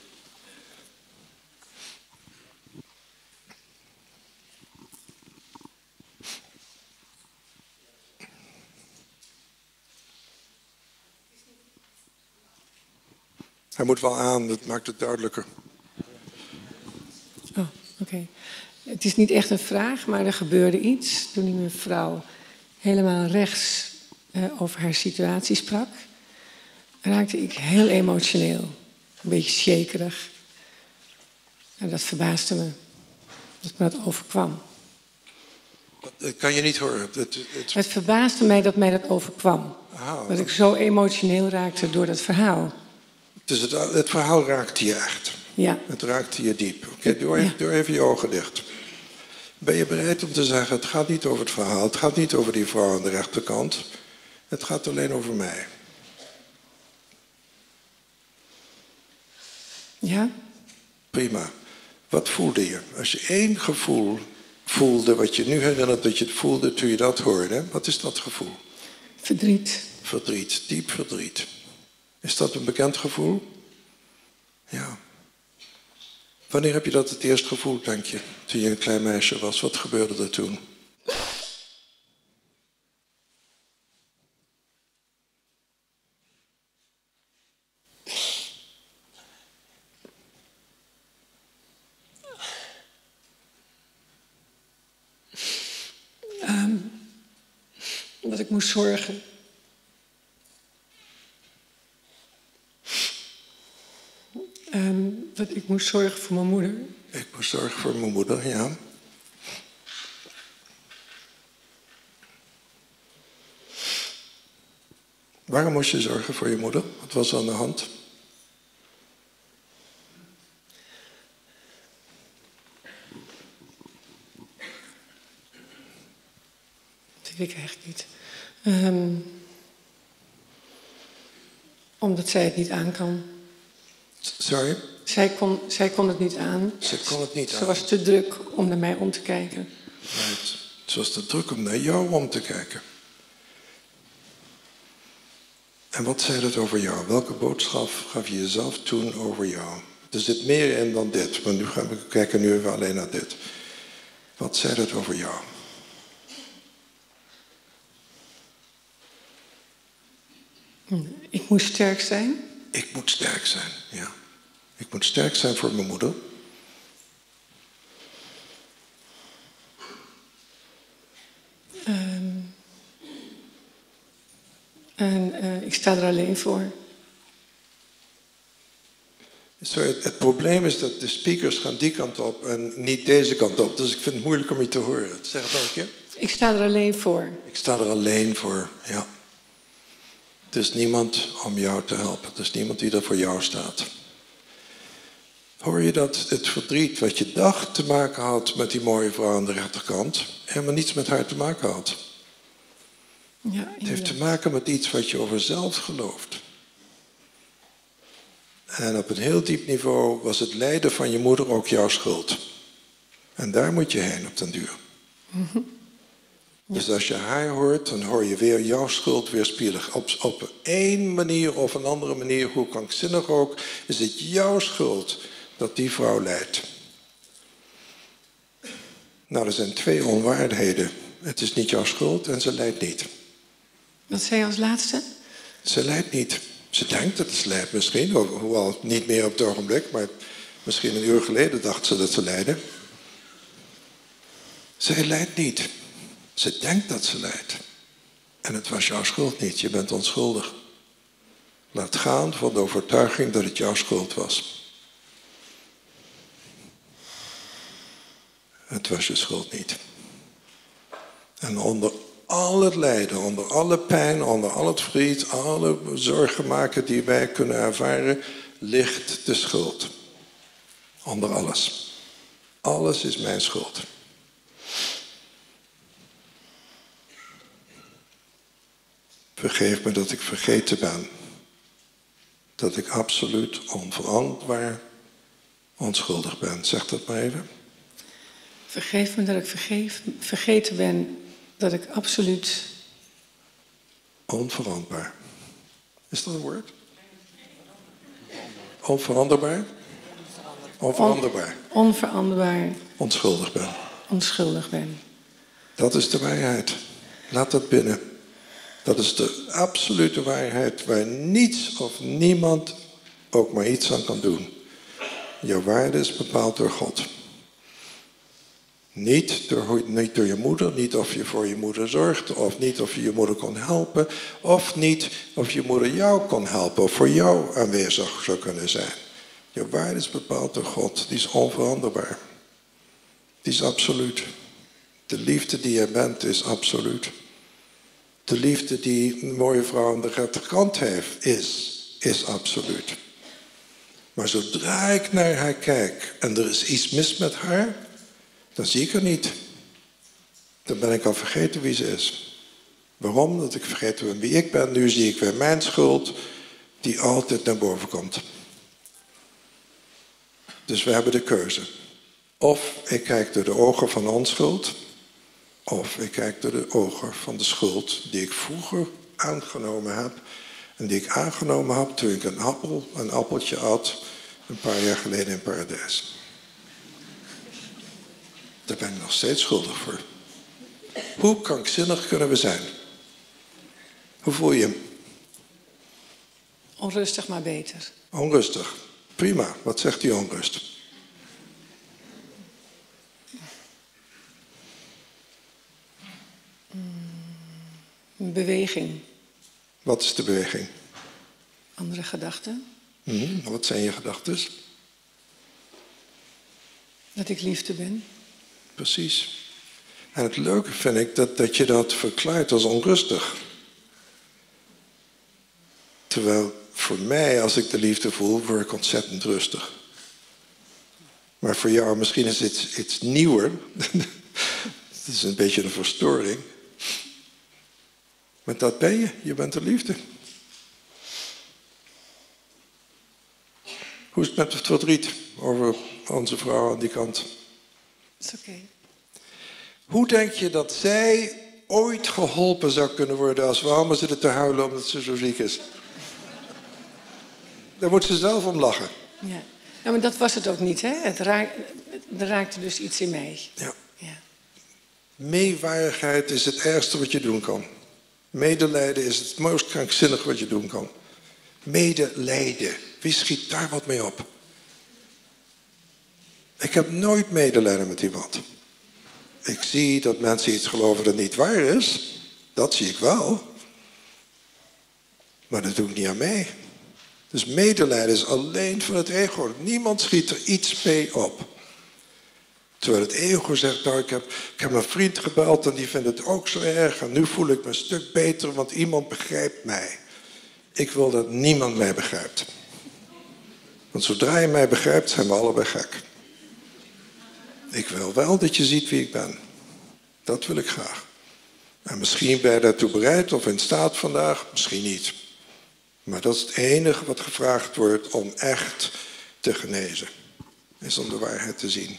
Hij moet wel aan, dat maakt het duidelijker. Oh, oké. Okay. Het is niet echt een vraag, maar er gebeurde iets toen die mevrouw helemaal rechts uh, over haar situatie sprak. Raakte ik heel emotioneel, een beetje shakerig. En dat verbaasde me, dat me dat overkwam. Dat kan je niet horen. Het, het... het verbaasde mij dat mij dat overkwam. Oh, dat ik zo emotioneel raakte door dat verhaal. Dus het, het verhaal raakte je echt. Ja. Het raakte je diep. Oké, okay, doe, ja. doe even je ogen dicht. Ben je bereid om te zeggen, het gaat niet over het verhaal. Het gaat niet over die vrouw aan de rechterkant. Het gaat alleen over mij. Ja. Prima. Wat voelde je? Als je één gevoel voelde, wat je nu herinnert dat je het voelde toen je dat hoorde. Wat is dat gevoel? Verdriet. Verdriet, diep verdriet. Is dat een bekend gevoel? Ja. Wanneer heb je dat het eerst gevoeld, denk je? Toen je een klein meisje was. Wat gebeurde er toen? Um, dat ik moest zorgen. Um, dat ik moest zorgen voor mijn moeder. Ik moest zorgen voor mijn moeder, ja. Waarom moest je zorgen voor je moeder? Wat was er aan de hand? weet ik eigenlijk niet. Um, omdat zij het niet aan kan. Sorry? Zij kon, zij kon het niet aan. Ze kon het niet Ze aan. was te druk om naar mij om te kijken. Right. Het was te druk om naar jou om te kijken. En wat zei dat over jou? Welke boodschap gaf je jezelf toen over jou? Er zit meer in dan dit, maar nu gaan we kijken nu even alleen naar dit. Wat zei dat over jou? Ik moest sterk zijn. Ik moet sterk zijn, ja. Ik moet sterk zijn voor mijn moeder. Um, en uh, ik sta er alleen voor. Sorry, het, het probleem is dat de speakers gaan die kant op en niet deze kant op. Dus ik vind het moeilijk om je te horen. Zeg het nog een keer. Ik sta er alleen voor. Ik sta er alleen voor, ja. Er is niemand om jou te helpen. Er is niemand die er voor jou staat. Hoor je dat het verdriet wat je dacht te maken had met die mooie vrouw aan de rechterkant, helemaal niets met haar te maken had? Ja, het heeft te maken met iets wat je over zelf gelooft. En op een heel diep niveau was het lijden van je moeder ook jouw schuld. En daar moet je heen op den duur. Mm-hmm. Ja. Dus als je haar hoort, dan hoor je weer jouw schuld weerspiegeld. Op, op één manier of een andere manier, hoe krankzinnig ook, is het jouw schuld dat die vrouw lijdt. Nou, er zijn twee onwaarheden. Het is niet jouw schuld en ze lijdt niet. Wat zei je als laatste? Ze lijdt niet. Ze denkt dat ze lijdt misschien, hoewel niet meer op het ogenblik, maar misschien een uur geleden dacht ze dat ze lijden. Zij lijdt niet. Ze denkt dat ze lijdt. En het was jouw schuld niet, je bent onschuldig. Laat gaan van de overtuiging dat het jouw schuld was. Het was je schuld niet. En onder al het lijden, onder alle pijn, onder al het verdriet, alle zorgen maken die wij kunnen ervaren, ligt de schuld. Onder alles. Alles is mijn schuld. Vergeef me dat ik vergeten ben. Dat ik absoluut onverantwoordbaar onschuldig ben. Zeg dat maar even. Vergeef me dat ik vergeef, vergeten ben dat ik absoluut... Onverantwoordbaar. Is dat een woord? Onveranderbaar? Onveranderbaar. On, onveranderbaar. Onschuldig ben. Onschuldig ben. Dat is de waarheid. Laat dat binnen. Dat is de absolute waarheid waar niets of niemand ook maar iets aan kan doen. Jouw waarde is bepaald door God. Niet door, niet door je moeder, niet of je voor je moeder zorgt, of niet of je je moeder kon helpen, of niet of je moeder jou kon helpen, of voor jou aanwezig zou kunnen zijn. Je waarde is bepaald door God, die is onveranderbaar. Die is absoluut. De liefde die je bent is absoluut. De liefde die een mooie vrouw aan de rechterkant heeft, is, is absoluut. Maar zodra ik naar haar kijk en er is iets mis met haar, dan zie ik haar niet. Dan ben ik al vergeten wie ze is. Waarom? Dat ik vergeten ben wie ik ben. Nu zie ik weer mijn schuld die altijd naar boven komt. Dus we hebben de keuze. Of ik kijk door de ogen van onschuld, of ik kijk door de ogen van de schuld die ik vroeger aangenomen heb. En die ik aangenomen heb toen ik een appel, een appeltje at, een paar jaar geleden in Paradijs. Daar ben ik nog steeds schuldig voor. Hoe krankzinnig kunnen we zijn? Hoe voel je hem? Onrustig, maar beter. Onrustig. Prima. Wat zegt die onrust? Een beweging. Wat is de beweging? Andere gedachten. Hmm, wat zijn je gedachten? Dat ik liefde ben. Precies. En het leuke vind ik dat, dat je dat verklaart als onrustig. Terwijl voor mij, als ik de liefde voel, word ik ontzettend rustig. Maar voor jou misschien is het iets nieuwer. Het is een beetje een verstoring. Maar dat ben je. Je bent de liefde. Hoe is het met het verdriet over onze vrouw aan die kant? Dat is oké. Okay. Hoe denk je dat zij ooit geholpen zou kunnen worden als we allemaal zitten te huilen omdat ze zo ziek is? Daar moet ze zelf om lachen. Ja. Nou, maar dat was het ook niet, hè? Het raak, er raakte dus iets in mij. Ja. Ja. Meewarigheid is het ergste wat je doen kan. Medelijden is het meest krankzinnig wat je doen kan. Medelijden. Wie schiet daar wat mee op? Ik heb nooit medelijden met iemand. Ik zie dat mensen iets geloven dat niet waar is. Dat zie ik wel. Maar dat doe ik niet aan mij. Dus medelijden is alleen van het ego. Niemand schiet er iets mee op. Terwijl het ego zegt, nou ik heb, ik heb mijn vriend gebeld en die vindt het ook zo erg. En nu voel ik me een stuk beter, want iemand begrijpt mij. Ik wil dat niemand mij begrijpt. Want zodra je mij begrijpt, zijn we allebei gek. Ik wil wel dat je ziet wie ik ben. Dat wil ik graag. En misschien ben je daartoe bereid of in staat vandaag, misschien niet. Maar dat is het enige wat gevraagd wordt om echt te genezen. Is om de waarheid te zien.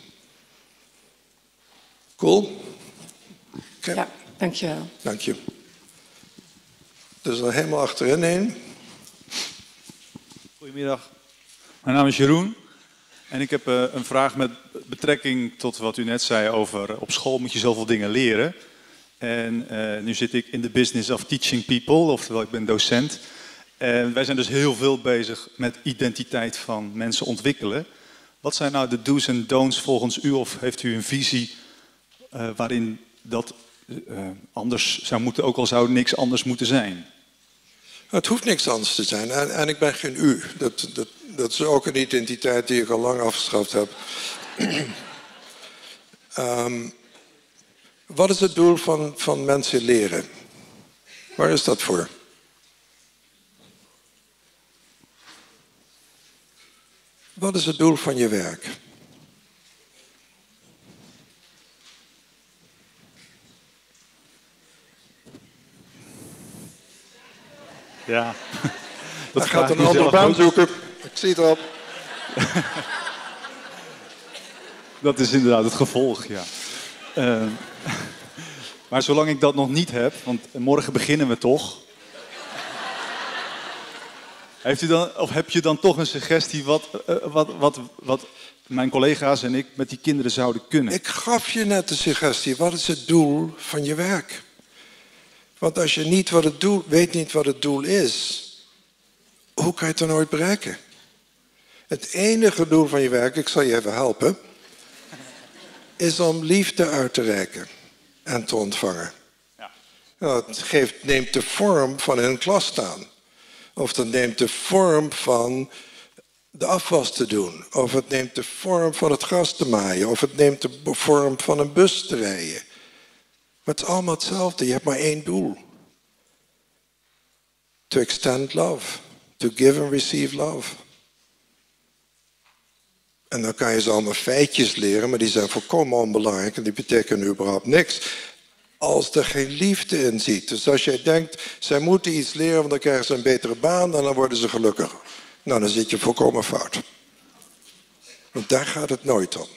Cool? Okay. Ja, dankjewel. Dank je. Dus dan helemaal achterin heen. Goedemiddag. Mijn naam is Jeroen. En ik heb uh, een vraag met betrekking tot wat u net zei over uh, op school moet je zoveel dingen leren. En uh, nu zit ik in de business of teaching people, oftewel ik ben docent. En wij zijn dus heel veel bezig met identiteit van mensen ontwikkelen. Wat zijn nou de do's en don'ts volgens u? Of heeft u een visie uh, waarin dat uh, anders zou moeten, ook al zou niks anders moeten zijn? Het hoeft niks anders te zijn. En, en ik ben geen u. Dat, dat, dat is ook een identiteit die ik al lang afgeschaft heb. um, wat is het doel van, van mensen leren? Waar is dat voor? Wat is het doel van je werk? Ja. Dat gaat een andere baan zoeken. Ik zie het al. Dat is inderdaad het gevolg, ja. Uh, maar zolang ik dat nog niet heb, want morgen beginnen we toch. Heeft u dan, of heb je dan toch een suggestie wat, uh, wat, wat, wat mijn collega's en ik met die kinderen zouden kunnen? Ik gaf je net de suggestie. Wat is het doel van je werk? Want als je niet wat het doel, weet niet wat het doel is, hoe kan je het dan ooit bereiken? Het enige doel van je werk, ik zal je even helpen, is om liefde uit te reiken en te ontvangen. Ja. Nou, het geeft, neemt de vorm van in een klas staan. Of het neemt de vorm van de afwas te doen. Of het neemt de vorm van het gras te maaien. Of het neemt de vorm van een bus te rijden. Maar het is allemaal hetzelfde. Je hebt maar één doel. To extend love. To give and receive love. En dan kan je ze allemaal feitjes leren, maar die zijn volkomen onbelangrijk en die betekenen überhaupt niks. Als er geen liefde in zit. Dus als jij denkt, zij moeten iets leren, want dan krijgen ze een betere baan en dan worden ze gelukkiger. Nou, dan zit je volkomen fout. Want daar gaat het nooit om.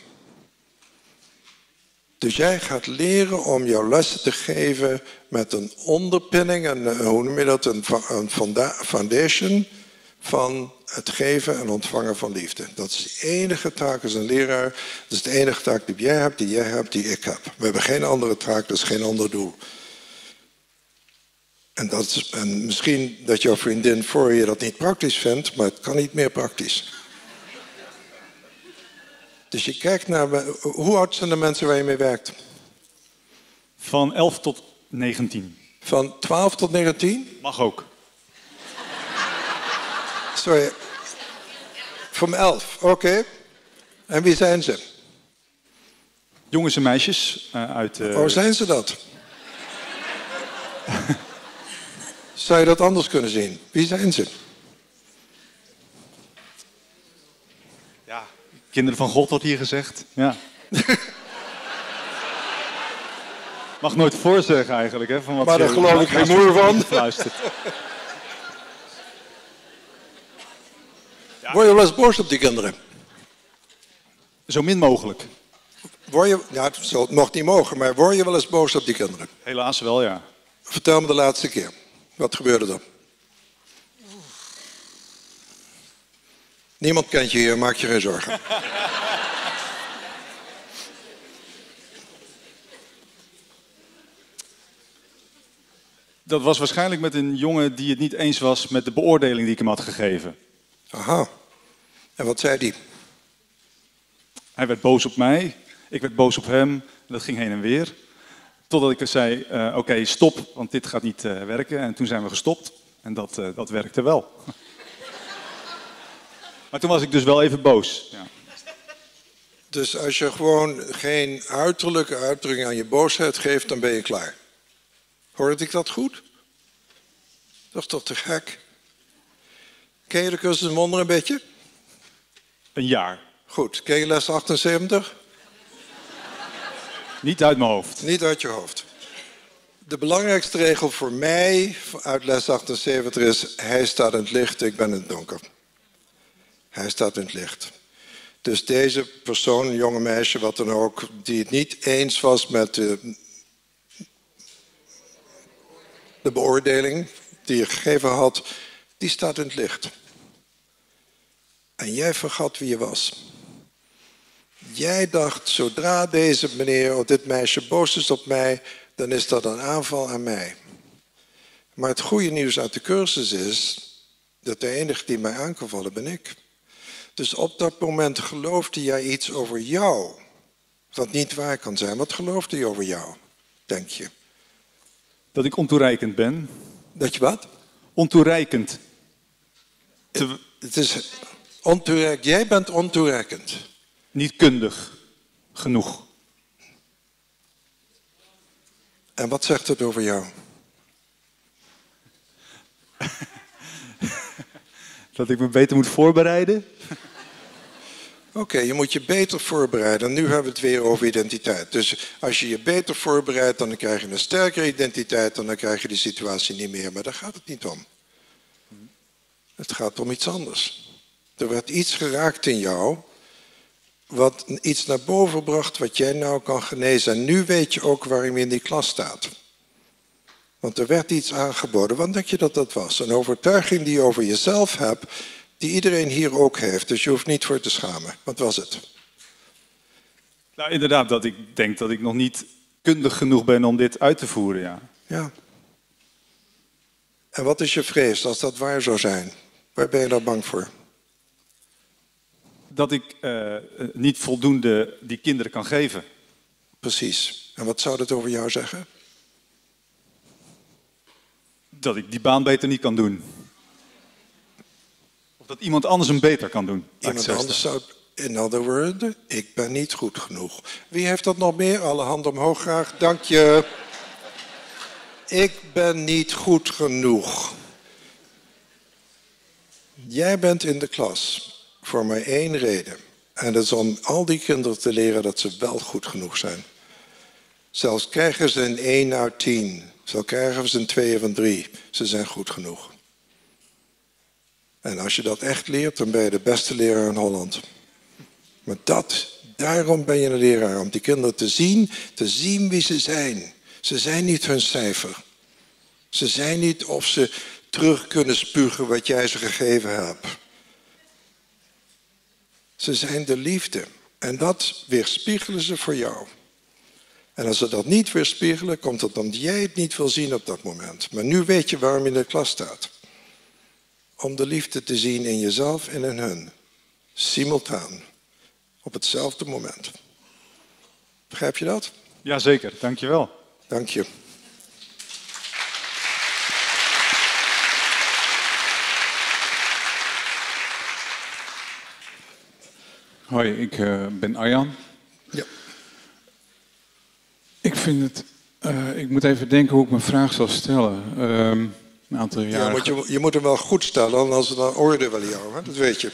Dus jij gaat leren om jouw lessen te geven met een onderpinning, een, hoe noem je dat, een, een foundation van het geven en ontvangen van liefde. Dat is de enige taak als een leraar. Dat is de enige taak die jij hebt, die jij hebt, die ik heb. We hebben geen andere taak, dat is geen ander doel. En, dat is, en misschien dat jouw vriendin voor je dat niet praktisch vindt, maar het kan niet meer praktisch. Dus je kijkt naar, hoe oud zijn de mensen waar je mee werkt? Van elf tot negentien. Van twaalf tot negentien? Mag ook. Sorry. Van elf, oké. Okay. En wie zijn ze? Jongens en meisjes uh, uit... Uh... Hoe zijn ze dat? Zou je dat anders kunnen zien? Wie zijn ze? Ja, kinderen van God wordt hier gezegd. Ja. Mag nooit voorzeggen eigenlijk, hè? Van wat Maar daar je- geloof ik geen moer van. Fluistert. Word je wel eens boos op die kinderen? Zo min mogelijk. Word je, ja, het zal- het mocht niet mogen, maar word je wel eens boos op die kinderen? Helaas wel, ja. Vertel me de laatste keer. Wat gebeurde er? Niemand kent je hier, maak je geen zorgen. Dat was waarschijnlijk met een jongen die het niet eens was met de beoordeling die ik hem had gegeven. Aha. En wat zei die? Hij werd boos op mij, ik werd boos op hem. Dat ging heen en weer. Totdat ik zei, uh, oké, okay, stop, want dit gaat niet uh, werken. En toen zijn we gestopt. En dat, uh, dat werkte wel. Maar toen was ik dus wel even boos. Ja. Dus als je gewoon geen uiterlijke uitdrukking aan je boosheid geeft, dan ben je klaar. Hoorde ik dat goed? Dat is toch te gek? Ken je de cursus wonder een beetje? Een jaar. Goed. Ken je les achtenzeventig? Niet uit mijn hoofd. Niet uit je hoofd. De belangrijkste regel voor mij uit les achtenzeventig is: hij staat in het licht, ik ben in het donker. Hij staat in het licht. Dus deze persoon, een jonge meisje, wat dan ook, die het niet eens was met de, de beoordeling die je gegeven had, die staat in het licht. En jij vergat wie je was. Jij dacht, zodra deze meneer of dit meisje boos is op mij, dan is dat een aanval aan mij. Maar het goede nieuws uit de cursus is dat de enige die mij aan kan vallen ben ik. Dus op dat moment geloofde jij iets over jou, wat niet waar kan zijn. Wat geloofde je over jou, denk je? Dat ik ontoereikend ben. Dat je wat? Ontoereikend. Het, het is ontoereikend. Jij bent ontoereikend. Niet kundig genoeg. En wat zegt het over jou? Dat ik me beter moet voorbereiden. Oké, okay, je moet je beter voorbereiden. En nu hebben we het weer over identiteit. Dus als je je beter voorbereidt, dan krijg je een sterkere identiteit en dan krijg je die situatie niet meer. Maar daar gaat het niet om. Het gaat om iets anders. Er werd iets geraakt in jou, wat iets naar boven bracht wat jij nou kan genezen. En nu weet je ook waarom je in die klas staat. Want er werd iets aangeboden. Wat denk je dat dat was? Een overtuiging die je over jezelf hebt, die iedereen hier ook heeft. Dus je hoeft niet voor te schamen. Wat was het? Nou, inderdaad, dat ik denk dat ik nog niet kundig genoeg ben om dit uit te voeren, ja. Ja. En wat is je vrees als dat waar zou zijn? Waar ben je dan bang voor? Dat ik uh, niet voldoende die kinderen kan geven. Precies. En wat zou dat over jou zeggen? Dat ik die baan beter niet kan doen. Of dat iemand anders hem beter kan doen. Iemand anders zou... In other words, ik ben niet goed genoeg. Wie heeft dat nog meer? Alle handen omhoog graag. Dank je. Ik ben niet goed genoeg. Jij bent in de klas voor maar één reden. En dat is om al die kinderen te leren dat ze wel goed genoeg zijn. Zelfs krijgen ze een één uit tien. Zelfs krijgen ze een twee of een drie. Ze zijn goed genoeg. En als je dat echt leert, dan ben je de beste leraar in Holland. Maar dat, daarom ben je een leraar. Om die kinderen te zien, te zien wie ze zijn. Ze zijn niet hun cijfer. Ze zijn niet of ze terug kunnen spugen wat jij ze gegeven hebt. Ze zijn de liefde. En dat weerspiegelen ze voor jou. En als ze dat niet weerspiegelen, komt het omdat jij het niet wil zien op dat moment. Maar nu weet je waarom je in de klas staat. Om de liefde te zien in jezelf en in hun. Simultaan. Op hetzelfde moment. Begrijp je dat? Jazeker, dankjewel. Dank je. Hoi, ik uh, ben Arjan. Ja. Ik vind het... Uh, ik moet even denken hoe ik mijn vraag zal stellen. Um, een aantal Ja, jaren... moet je, je moet hem wel goed stellen, anders dan orde wel jou, hè? Dat weet je.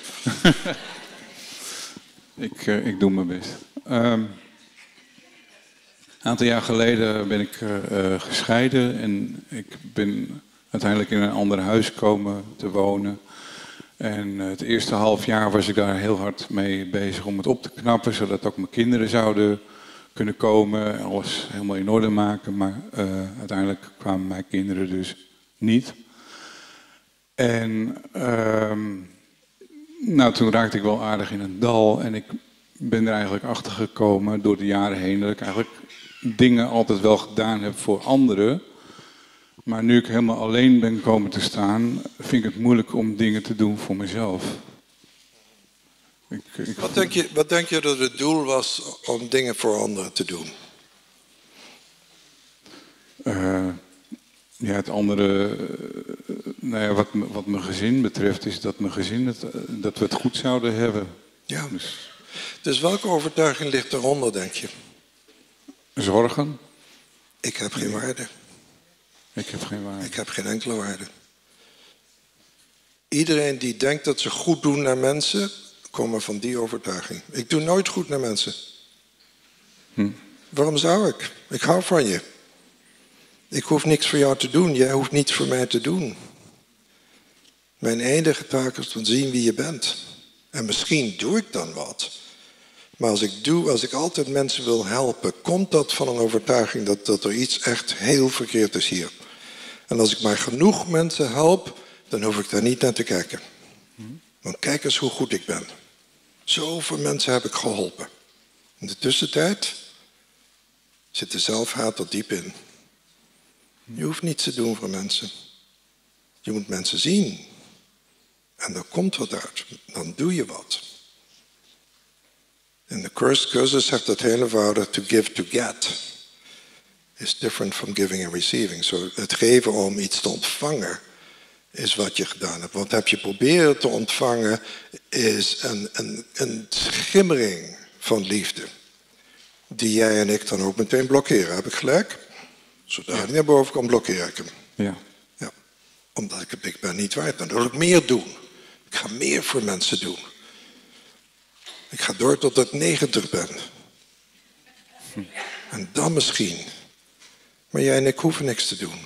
ik, uh, ik doe mijn best. Um, Een aantal jaar geleden ben ik uh, gescheiden en ik ben uiteindelijk in een ander huis komen te wonen. En uh, het eerste half jaar was ik daar heel hard mee bezig om het op te knappen, zodat ook mijn kinderen zouden kunnen komen en alles helemaal in orde maken. Maar uh, uiteindelijk kwamen mijn kinderen dus niet. En uh, nou, toen raakte ik wel aardig in een dal en ik ben er eigenlijk achter gekomen door de jaren heen dat ik eigenlijk dingen altijd wel gedaan heb voor anderen. Maar nu ik helemaal alleen ben komen te staan, vind ik het moeilijk om dingen te doen voor mezelf. Ik, ik... Wat, denk je, wat denk je dat het doel was om dingen voor anderen te doen? Uh, ja, het andere, uh, nou ja, wat, wat mijn gezin betreft, is dat mijn gezin het, uh, dat we het goed zouden hebben. Ja. Dus, dus welke overtuiging ligt eronder, denk je? Zorgen. Ik heb geen waarde. Ik heb geen waarde. Ik heb geen enkele waarde. Iedereen die denkt dat ze goed doen naar mensen, komen van die overtuiging. Ik doe nooit goed naar mensen. Hm. Waarom zou ik? Ik hou van je. Ik hoef niks voor jou te doen. Jij hoeft niets voor mij te doen. Mijn enige taak is te zien wie je bent. En misschien doe ik dan wat. Maar als ik doe, als ik altijd mensen wil helpen, komt dat van een overtuiging dat, dat er iets echt heel verkeerd is hier. En als ik maar genoeg mensen help, dan hoef ik daar niet naar te kijken. Want kijk eens hoe goed ik ben. Zoveel mensen heb ik geholpen. In de tussentijd zit de zelfhaat er diep in. Je hoeft niets te doen voor mensen. Je moet mensen zien. En er komt wat uit. Dan doe je wat. En de cursus zegt dat heel eenvoudig, to give to get is different from giving and receiving. So, het geven om iets te ontvangen is wat je gedaan hebt. Wat heb je proberen te ontvangen is een, een, een schimmering van liefde. Die jij en ik dan ook meteen blokkeren. Heb ik gelijk? Zodra hij naar boven komt, blokkeer ik hem. Ja. Ja. Omdat ik, ik ben niet waard. Dan wil ik meer doen. Ik ga meer voor mensen doen. Ik ga door tot ik negentig ben. Hm. En dan misschien. Maar jij en ik hoeven niks te doen.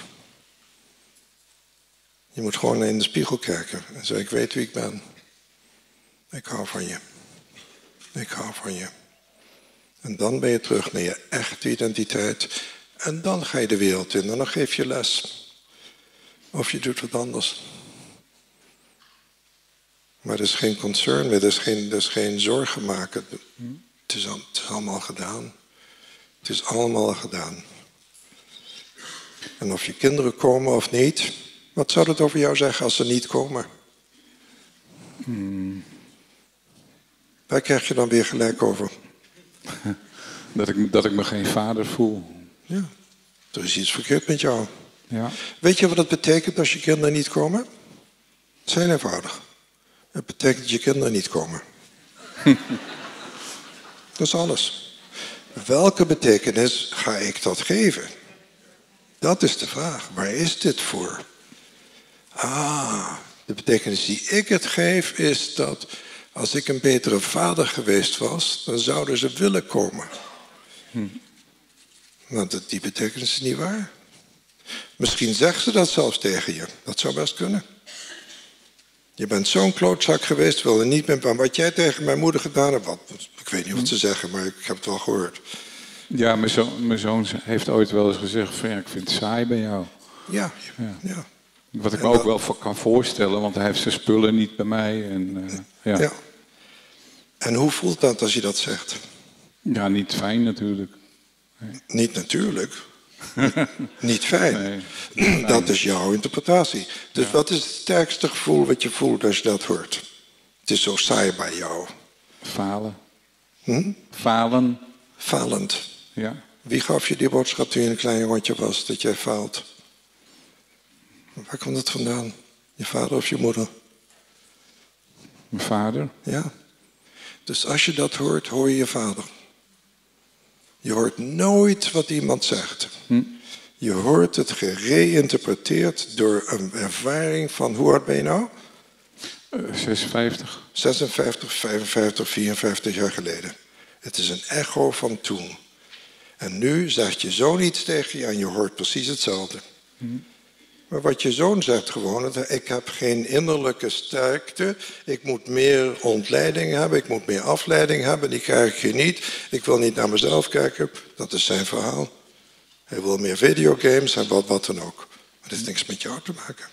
Je moet gewoon in de spiegel kijken en zeggen, ik weet wie ik ben. Ik hou van je. Ik hou van je. En dan ben je terug naar je echte identiteit. En dan ga je de wereld in en dan geef je les. Of je doet wat anders. Maar er is geen concern meer, er is geen, er is geen zorgen maken. Het is, al, het is allemaal gedaan. Het is allemaal gedaan. En of je kinderen komen of niet, wat zou het over jou zeggen als ze niet komen? Hmm. Waar krijg je dan weer gelijk over? Dat ik, dat ik me geen vader voel. Ja, er is iets verkeerd met jou. Ja. Weet je wat het betekent als je kinderen niet komen? Het is heel eenvoudig. Het betekent dat je kinderen niet komen. Dat is alles. Welke betekenis ga ik dat geven? Dat is de vraag. Waar is dit voor? Ah, de betekenis die ik het geef is dat als ik een betere vader geweest was, dan zouden ze willen komen. Hm. Want die betekenis is niet waar. Misschien zeggen ze dat zelfs tegen je. Dat zou best kunnen. Je bent zo'n klootzak geweest, wilde niet meer. Maar wat jij tegen mijn moeder gedaan hebt, wat, ik weet niet wat ze zeggen, maar ik heb het wel gehoord. Ja, mijn zoon, mijn zoon heeft ooit wel eens gezegd van ja, ik vind het saai bij jou. Ja, ja. ja. Wat ik en me ook dat, wel kan voorstellen, want hij heeft zijn spullen niet bij mij. En, uh, ja. ja. En hoe voelt dat als je dat zegt? Ja, niet fijn natuurlijk. Nee. Niet natuurlijk. Niet fijn. Nee. Dat is jouw interpretatie. Dus ja. Wat is het sterkste gevoel wat je voelt als je dat hoort? Het is zo saai bij jou. Falen. Hm? Falen. Falend. Ja. Wie gaf je die boodschap toen je een klein jongetje was, dat jij faalt? Waar komt het vandaan? Je vader of je moeder? Mijn vader. Ja. Dus als je dat hoort, hoor je je vader. Je hoort nooit wat iemand zegt. Hm. Je hoort het gereïnterpreteerd door een ervaring van, hoe oud ben je nou? Uh, zesenvijftig. zesenvijftig, vijfenvijftig, vierenvijftig jaar geleden. Het is een echo van toen. En nu zegt je zoon iets tegen je en je hoort precies hetzelfde. Maar wat je zoon zegt gewoon, ik heb geen innerlijke sterkte, ik moet meer ontleiding hebben, ik moet meer afleiding hebben, die krijg je niet. Ik wil niet naar mezelf kijken, dat is zijn verhaal. Hij wil meer videogames en wat, wat dan ook. Maar dat heeft niks met jou te maken.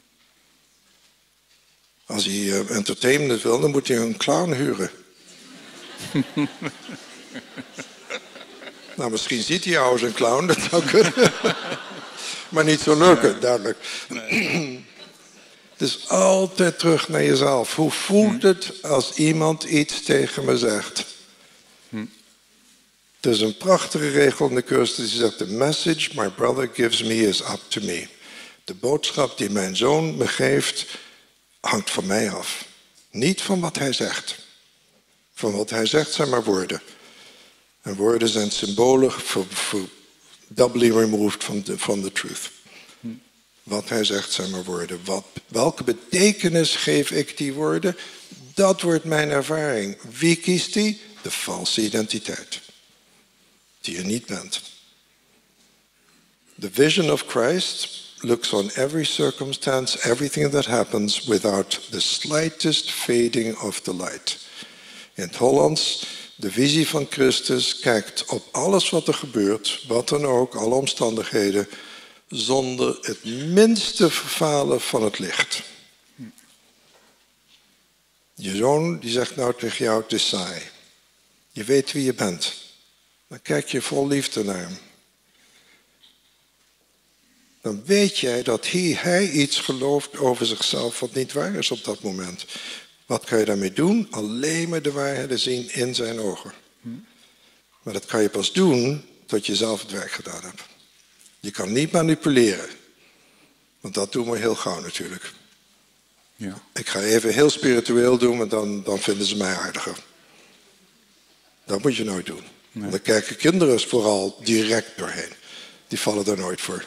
Als hij uh, entertainment wil, dan moet hij een clown huren. Nou, misschien ziet hij jou als een clown, dat zou kunnen. Maar niet zo leuke, ja. Duidelijk. Nee. Dus altijd terug naar jezelf. Hoe voelt het als iemand iets tegen me zegt? Hm. Er is een prachtige regel in de cursus die zegt: the message my brother gives me is up to me. De boodschap die mijn zoon me geeft, hangt van mij af. Niet van wat hij zegt. Van wat hij zegt zijn maar woorden. En woorden zijn symbolen voor, voor doubly removed from the, from the truth. Hm. Wat hij zegt zijn maar woorden. Wat, welke betekenis geef ik die woorden? Dat wordt mijn ervaring. Wie kiest die? De valse identiteit. Die je niet bent. The vision of Christ looks on every circumstance, everything that happens, without the slightest fading of the light. In het Hollands, de visie van Christus kijkt op alles wat er gebeurt, wat dan ook, alle omstandigheden, zonder het minste verfalen van het licht. Je zoon die zegt nou tegen jou, het is saai. Je weet wie je bent. Dan kijk je vol liefde naar hem. Dan weet jij dat hij, hij iets gelooft over zichzelf wat niet waar is op dat moment. Wat kan je daarmee doen? Alleen maar de waarheden zien in zijn ogen. Maar dat kan je pas doen tot je zelf het werk gedaan hebt. Je kan niet manipuleren. Want dat doen we heel gauw natuurlijk. Ja. Ik ga even heel spiritueel doen, want dan, dan vinden ze mij aardiger. Dat moet je nooit doen. Nee. Dan kijken kinderen vooral direct doorheen. Die vallen daar nooit voor.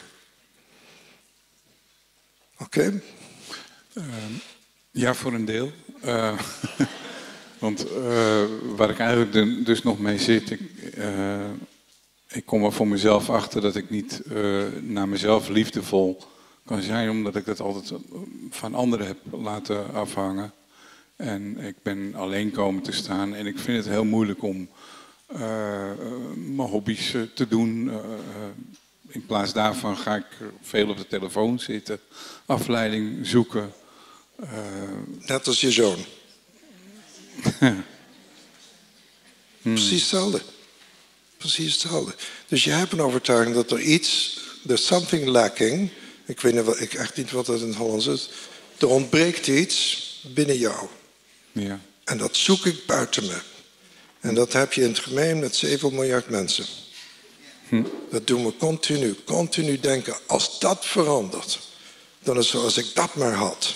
Oké? Okay. Uh, ja, voor een deel. Uh, want uh, waar ik eigenlijk de, dus nog mee zit, ik, uh, ik kom er voor mezelf achter dat ik niet uh, naar mezelf liefdevol kan zijn, omdat ik dat altijd van anderen heb laten afhangen. En ik ben alleen komen te staan en ik vind het heel moeilijk om uh, uh, mijn hobby's uh, te doen. Uh, uh, in plaats daarvan ga ik veel op de telefoon zitten, afleiding zoeken. Uh, Net als je zoon. hmm. Precies hetzelfde. Precies hetzelfde. Dus je hebt een overtuiging dat er iets, there's something lacking. Ik weet niet wat, ik echt niet wat dat in het Hollands is. Er ontbreekt iets binnen jou. Ja. En dat zoek ik buiten me. En dat heb je in het gemeen met zeven miljard mensen. Hm. Dat doen we continu. Continu denken, als dat verandert, dan is het zoals ik dat maar had.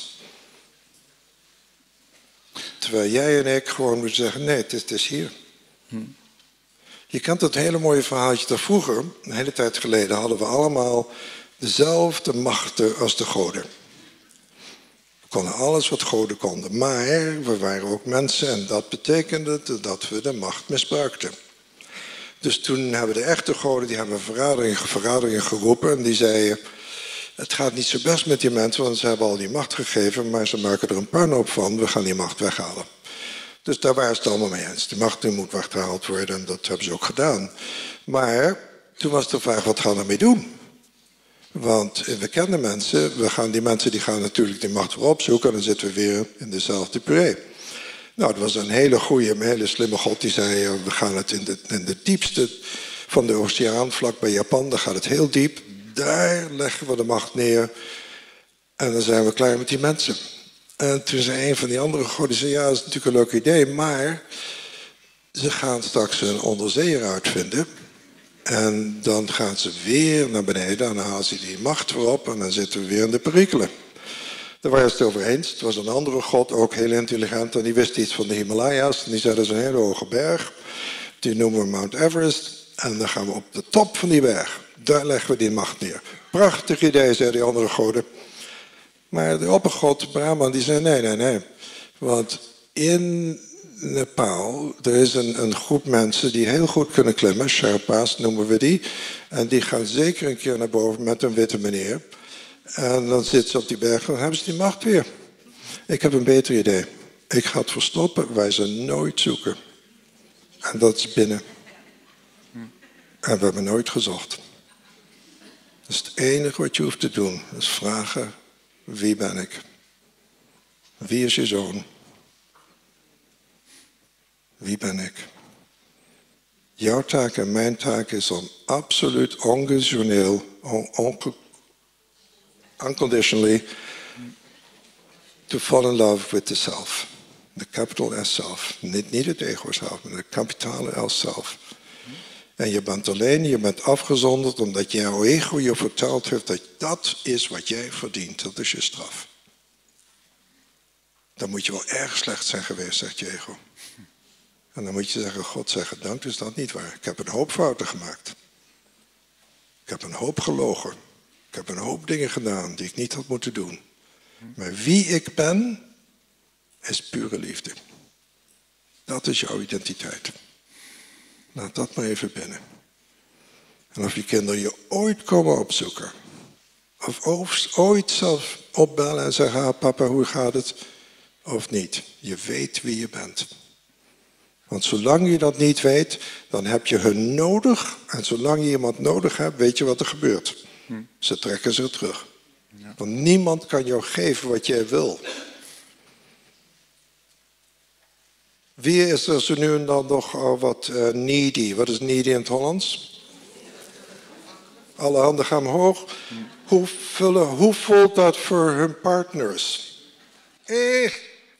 Terwijl jij en ik gewoon moeten zeggen, nee, het is, het is hier. Hm. Je kent dat hele mooie verhaaltje dat vroeger, een hele tijd geleden, hadden we allemaal dezelfde machten als de goden. We konden alles wat goden konden, maar we waren ook mensen en dat betekende dat we de macht misbruikten. Dus toen hebben de echte goden, die hebben verradering, verradering geroepen en die zeiden, het gaat niet zo best met die mensen, want ze hebben al die macht gegeven, maar ze maken er een puinhoop van, we gaan die macht weghalen. Dus daar waren ze het allemaal mee eens. Die macht die moet weggehaald worden en dat hebben ze ook gedaan. Maar toen was de vraag, wat gaan we ermee doen? Want we kennen mensen, we gaan, die mensen die gaan natuurlijk die macht weer opzoeken en dan zitten we weer in dezelfde puree. Nou, dat was een hele goede, een hele slimme god die zei, we gaan het in de, in de diepste van de oceaan, vlak bij Japan, daar gaat het heel diep. Daar leggen we de macht neer en dan zijn we klaar met die mensen. En toen zei een van die andere goden, zei, ja, dat is natuurlijk een leuk idee, maar ze gaan straks een onderzeeër uitvinden. En dan gaan ze weer naar beneden en dan halen ze die macht weer op en dan zitten we weer in de perikelen. Daar waren ze het over eens. Het was een andere god, ook heel intelligent, en die wist iets van de Himalaya's. En die zei, dat is een hele hoge berg. Die noemen we Mount Everest. En dan gaan we op de top van die berg. Daar leggen we die macht neer. Prachtig idee, zei die andere goden. Maar de oppergod, Brahman, die zei, nee, nee, nee. Want in Nepal, er is een, een groep mensen die heel goed kunnen klimmen, Sherpa's noemen we die. En die gaan zeker een keer naar boven met een witte meneer. En dan zitten ze op die berg en dan hebben ze die macht weer. Ik heb een beter idee. Ik ga het verstoppen waar ze nooit zoeken. En dat is binnen. En we hebben nooit gezocht. Dat is het enige wat je hoeft te doen. Dat is vragen, wie ben ik? Wie is je zoon? Wie ben ik? Jouw taak en mijn taak is om absoluut onconditioneel, on, on, unconditionally, to fall in love with the self. De capital S self. Niet, niet het ego zelf, maar de kapitale L self. En je bent alleen, je bent afgezonderd omdat jouw ego je verteld heeft dat dat is wat jij verdient. Dat is je straf. Dan moet je wel erg slecht zijn geweest, zegt je ego. En dan moet je zeggen, God zeggen, dank, is dat niet waar. Ik heb een hoop fouten gemaakt. Ik heb een hoop gelogen. Ik heb een hoop dingen gedaan die ik niet had moeten doen. Maar wie ik ben, is pure liefde. Dat is jouw identiteit. Laat dat maar even binnen. En of je kinderen je ooit komen opzoeken. Of ooit zelf opbellen en zeggen, ah, papa, hoe gaat het? Of niet. Je weet wie je bent. Want zolang je dat niet weet, dan heb je hun nodig. En zolang je iemand nodig hebt, weet je wat er gebeurt. Hm. Ze trekken zich terug. Ja. Want niemand kan jou geven wat jij wil. Wie is er zo nu en dan nog uh, wat uh, needy? Wat is needy in het Hollands? Alle handen gaan omhoog. Hm. Hoe, vullen, hoe voelt dat voor hun partners? Eh.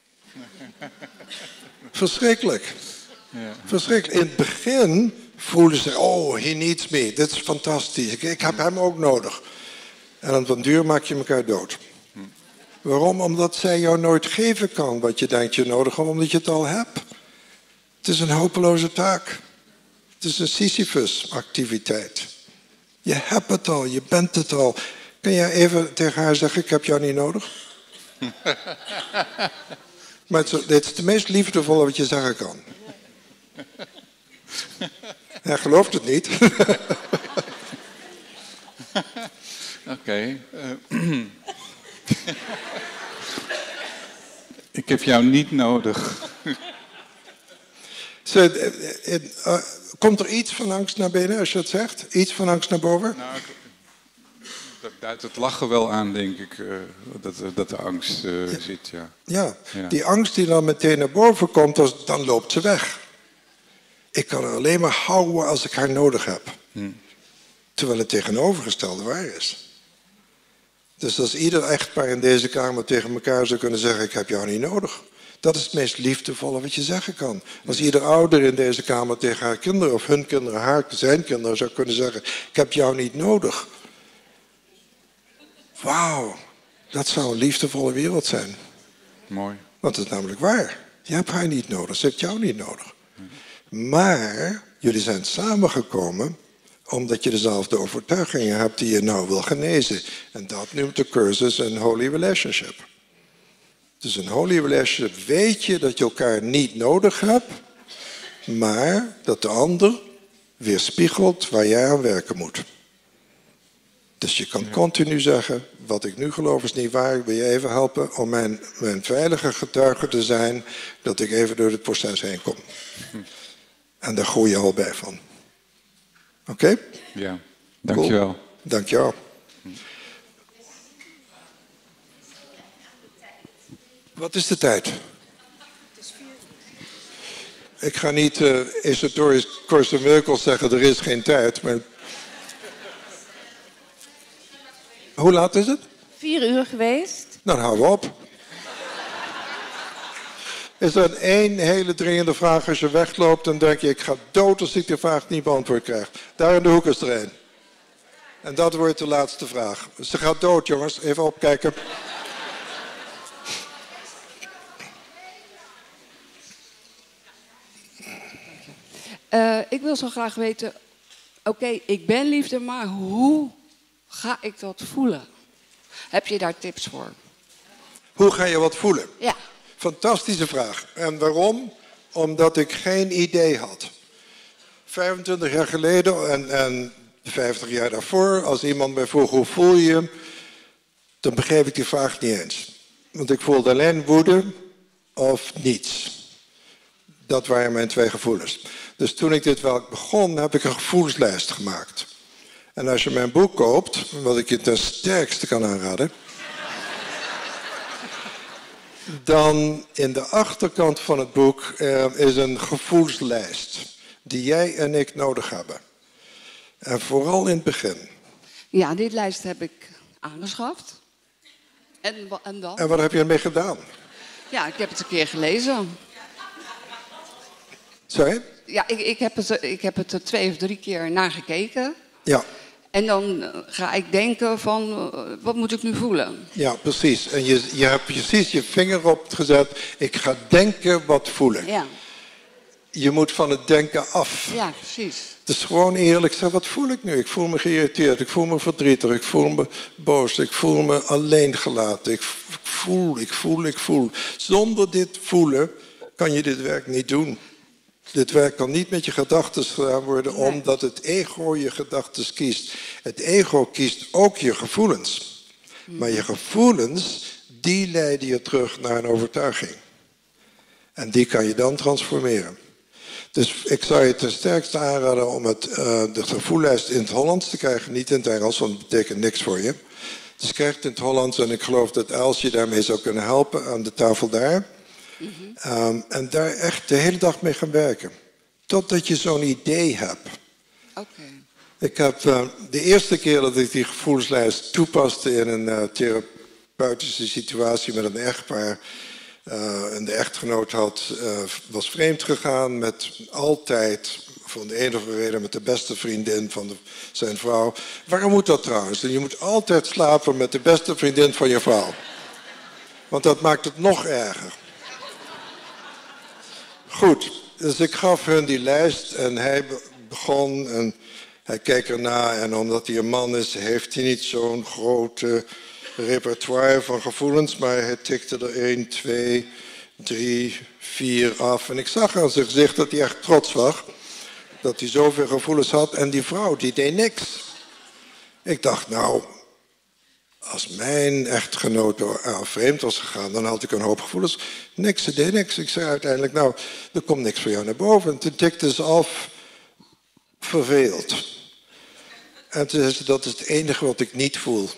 Verschrikkelijk. Ja. Verschrikkelijk. In het begin voelden ze, oh, he needs me. Dit is fantastisch. Ik, ik heb hem ook nodig. En op den duur maak je elkaar dood. Hm. Waarom? Omdat zij jou nooit geven kan wat je denkt je nodig hebt, omdat je het al hebt. Het is een hopeloze taak. Het is een Sisyphus-activiteit. Je hebt het al, je bent het al. Kun jij even tegen haar zeggen, ik heb jou niet nodig? Maar het is, dit is het meest liefdevolle wat je zeggen kan. Hij gelooft het niet. Oké. Okay. Uh, ik heb jou niet nodig. So, uh, uh, komt er iets van angst naar binnen als je het zegt? Iets van angst naar boven? Nou, dat duidt het lachen wel aan, denk ik, uh, dat, dat de angst uh, ja. zit, ja. ja. Ja, die angst die dan meteen naar boven komt, dan loopt ze weg. Ik kan haar alleen maar houden als ik haar nodig heb. Hm. Terwijl het tegenovergestelde waar is. Dus als ieder echtpaar in deze kamer tegen elkaar zou kunnen zeggen, ik heb jou niet nodig. Dat is het meest liefdevolle wat je zeggen kan. Als ieder ouder in deze kamer tegen haar kinderen of hun kinderen, haar, zijn kinderen zou kunnen zeggen, ik heb jou niet nodig. Wauw, dat zou een liefdevolle wereld zijn. Mooi. Want het is namelijk waar. Je hebt haar niet nodig, ze heeft jou niet nodig. Maar jullie zijn samengekomen omdat je dezelfde overtuigingen hebt die je nou wil genezen. En dat noemt de cursus een holy relationship. Dus een holy relationship weet je dat je elkaar niet nodig hebt, maar dat de ander weerspiegelt waar jij aan werken moet. Dus je kan continu zeggen, wat ik nu geloof is niet waar, wil je even helpen om mijn, mijn veilige getuige te zijn, dat ik even door het proces heen kom. En daar groei je al bij van. Oké? Okay? Ja, dankjewel. Cool. Dankjewel. Wat is de tijd? Ik ga niet uh, esoterisch Course in Miracles zeggen, er is geen tijd. Maar... Hoe laat is het? Vier uur geweest. Dan houden we op. Is er één hele dringende vraag als je wegloopt en denk je, ik ga dood als ik de vraag niet beantwoord krijg. Daar in de hoek is er één. En dat wordt de laatste vraag. Ze gaat dood, jongens. Even opkijken. Uh, ik wil zo graag weten, oké, okay, ik ben liefde, maar hoe ga ik dat voelen? Heb je daar tips voor? Hoe ga je wat voelen? Ja. Fantastische vraag. En waarom? omdat ik geen idee had. vijfentwintig jaar geleden en, en vijftig jaar daarvoor, als iemand mij vroeg hoe voel je je, dan begreep ik die vraag niet eens. Want ik voelde alleen woede of niets. Dat waren mijn twee gevoelens. Dus toen ik dit werk begon, heb ik een gevoelslijst gemaakt. En als je mijn boek koopt, wat ik je ten sterkste kan aanraden, dan in de achterkant van het boek uh, is een gevoelslijst die jij en ik nodig hebben. En vooral in het begin. Ja, die lijst heb ik aangeschaft. En, wa- en dan? En wat heb je ermee gedaan? Ja, ik heb het een keer gelezen. Sorry? Ja, ik, ik, heb het, ik heb het er twee of drie keer naar gekeken. Ja. En dan eh, ga ik denken van, eh, wat moet ik nu voelen? Ja, precies. En je, je hebt precies je vinger op gezet. Ik ga denken wat voelen. Ja, Je moet van het denken af. ja precies. Het is gewoon eerlijk zeggen, wat voel ik nu? Ik voel me geïrriteerd, ik voel me verdrietig, ik voel me boos, ik voel me alleen gelaten. Ik voel, ik voel, ik voel. Zonder dit voelen kan je dit werk niet doen. Dit werk kan niet met je gedachten gedaan worden, Nee. omdat het ego je gedachten kiest. Het ego kiest ook je gevoelens. Maar je gevoelens, die leiden je terug naar een overtuiging. En die kan je dan transformeren. Dus ik zou je ten sterkste aanraden om het, uh, de gevoellijst in het Hollands te krijgen. Niet in het Engels, want het betekent niks voor je. Dus krijg het in het Hollands en ik geloof dat Els je daarmee zou kunnen helpen aan de tafel daar. Mm-hmm. um, en daar echt de hele dag mee gaan werken. Totdat je zo'n idee hebt. Oké. Okay. Ik heb uh, de eerste keer dat ik die gevoelslijst toepaste in een uh, therapeutische situatie met een echtpaar. Uh, en de echtgenoot had, uh, was vreemd gegaan met altijd, voor de enige reden, met de beste vriendin van de, zijn vrouw. Waarom moet dat trouwens? Je moet altijd slapen met de beste vriendin van je vrouw. Want dat maakt het nog erger. Goed, dus ik gaf hun die lijst en hij begon en hij keek erna. En omdat hij een man is, heeft hij niet zo'n grote repertoire van gevoelens, maar hij tikte er één, twee, drie, vier af. En ik zag aan zijn gezicht dat hij echt trots was, dat hij zoveel gevoelens had. En die vrouw, die deed niks. Ik dacht, nou, als mijn echtgenoot uh, vreemd was gegaan, dan had ik een hoop gevoelens. Niks, ze deed niks. Ik zei uiteindelijk, nou, er komt niks voor jou naar boven. En toen tikte ze af, verveeld. En toen zei ze, dat is het enige wat ik niet voel.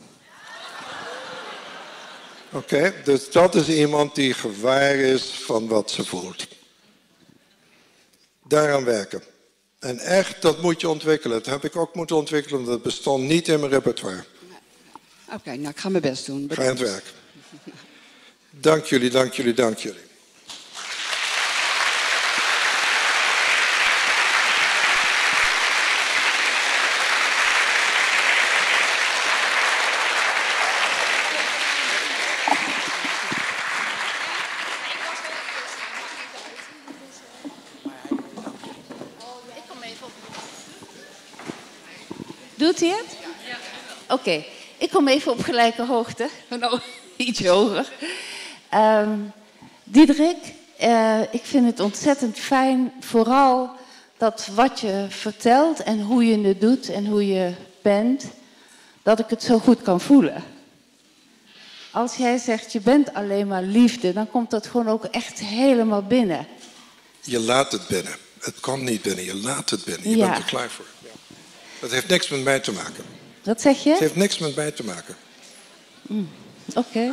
Oké, okay, dus dat is iemand die gewaar is van wat ze voelt. Daaraan werken. En echt, dat moet je ontwikkelen. Dat heb ik ook moeten ontwikkelen, want dat bestond niet in mijn repertoire. Oké, okay, nou ik ga mijn best doen. Ga je aan het werk. Dank jullie, dank jullie, dank jullie. Doet hij het? Oké, okay. Ik kom even op gelijke hoogte. Nou, iets hoger. Um, Diederik, uh, ik vind het ontzettend fijn, vooral dat wat je vertelt en hoe je het doet en hoe je bent, dat ik het zo goed kan voelen. Als jij zegt, je bent alleen maar liefde, dan komt dat gewoon ook echt helemaal binnen. Je laat het binnen. Het komt niet binnen, je laat het binnen. Je ja. bent er klaar voor. Ja. Dat heeft niks met mij te maken. Wat zeg je? Het heeft niks met mij te maken. Mm, Oké. Okay.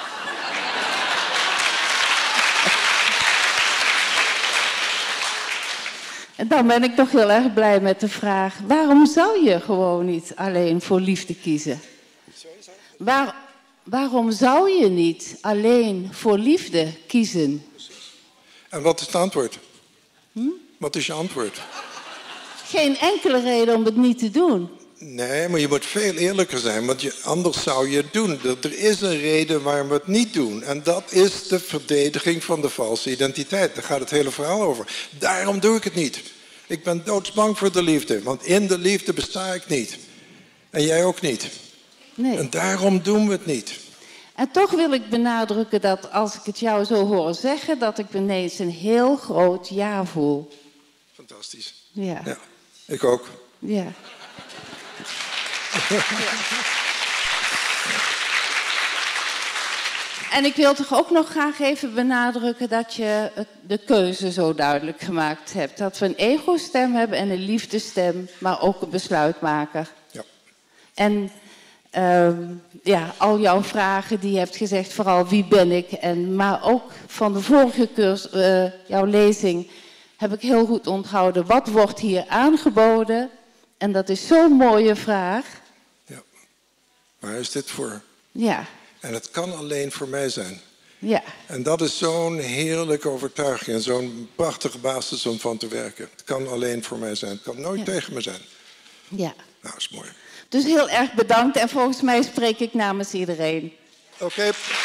En dan ben ik toch heel erg blij met de vraag, waarom zou je gewoon niet alleen voor liefde kiezen? Waar, waarom zou je niet alleen voor liefde kiezen? En wat is het antwoord? Hm? Wat is je antwoord? Geen enkele reden om het niet te doen. Nee, maar je moet veel eerlijker zijn, want je, anders zou je het doen. Er is een reden waarom we het niet doen. En dat is de verdediging van de valse identiteit. Daar gaat het hele verhaal over. Daarom doe ik het niet. Ik ben doodsbang voor de liefde, want in de liefde besta ik niet. En jij ook niet. Nee. En daarom doen we het niet. En toch wil ik benadrukken dat als ik het jou zo hoor zeggen, dat ik ineens een heel groot ja voel. Fantastisch. Ja. Ja, ik ook. Ja. En ik wil toch ook nog graag even benadrukken dat je de keuze zo duidelijk gemaakt hebt. Dat we een ego-stem hebben en een liefdestem, maar ook een besluitmaker. Ja. En um, ja, al jouw vragen die je hebt gezegd, vooral wie ben ik, en, maar ook van de vorige cursus, uh, jouw lezing, heb ik heel goed onthouden. Wat wordt hier aangeboden? En dat is zo'n mooie vraag. Ja. Waar is dit voor? Ja. En het kan alleen voor mij zijn. Ja. En dat is zo'n heerlijke overtuiging en zo'n prachtige basis om van te werken. Het kan alleen voor mij zijn. Het kan nooit ja. tegen me zijn. Ja. Nou, dat is mooi. Dus heel erg bedankt en volgens mij spreek ik namens iedereen. Oké. Okay.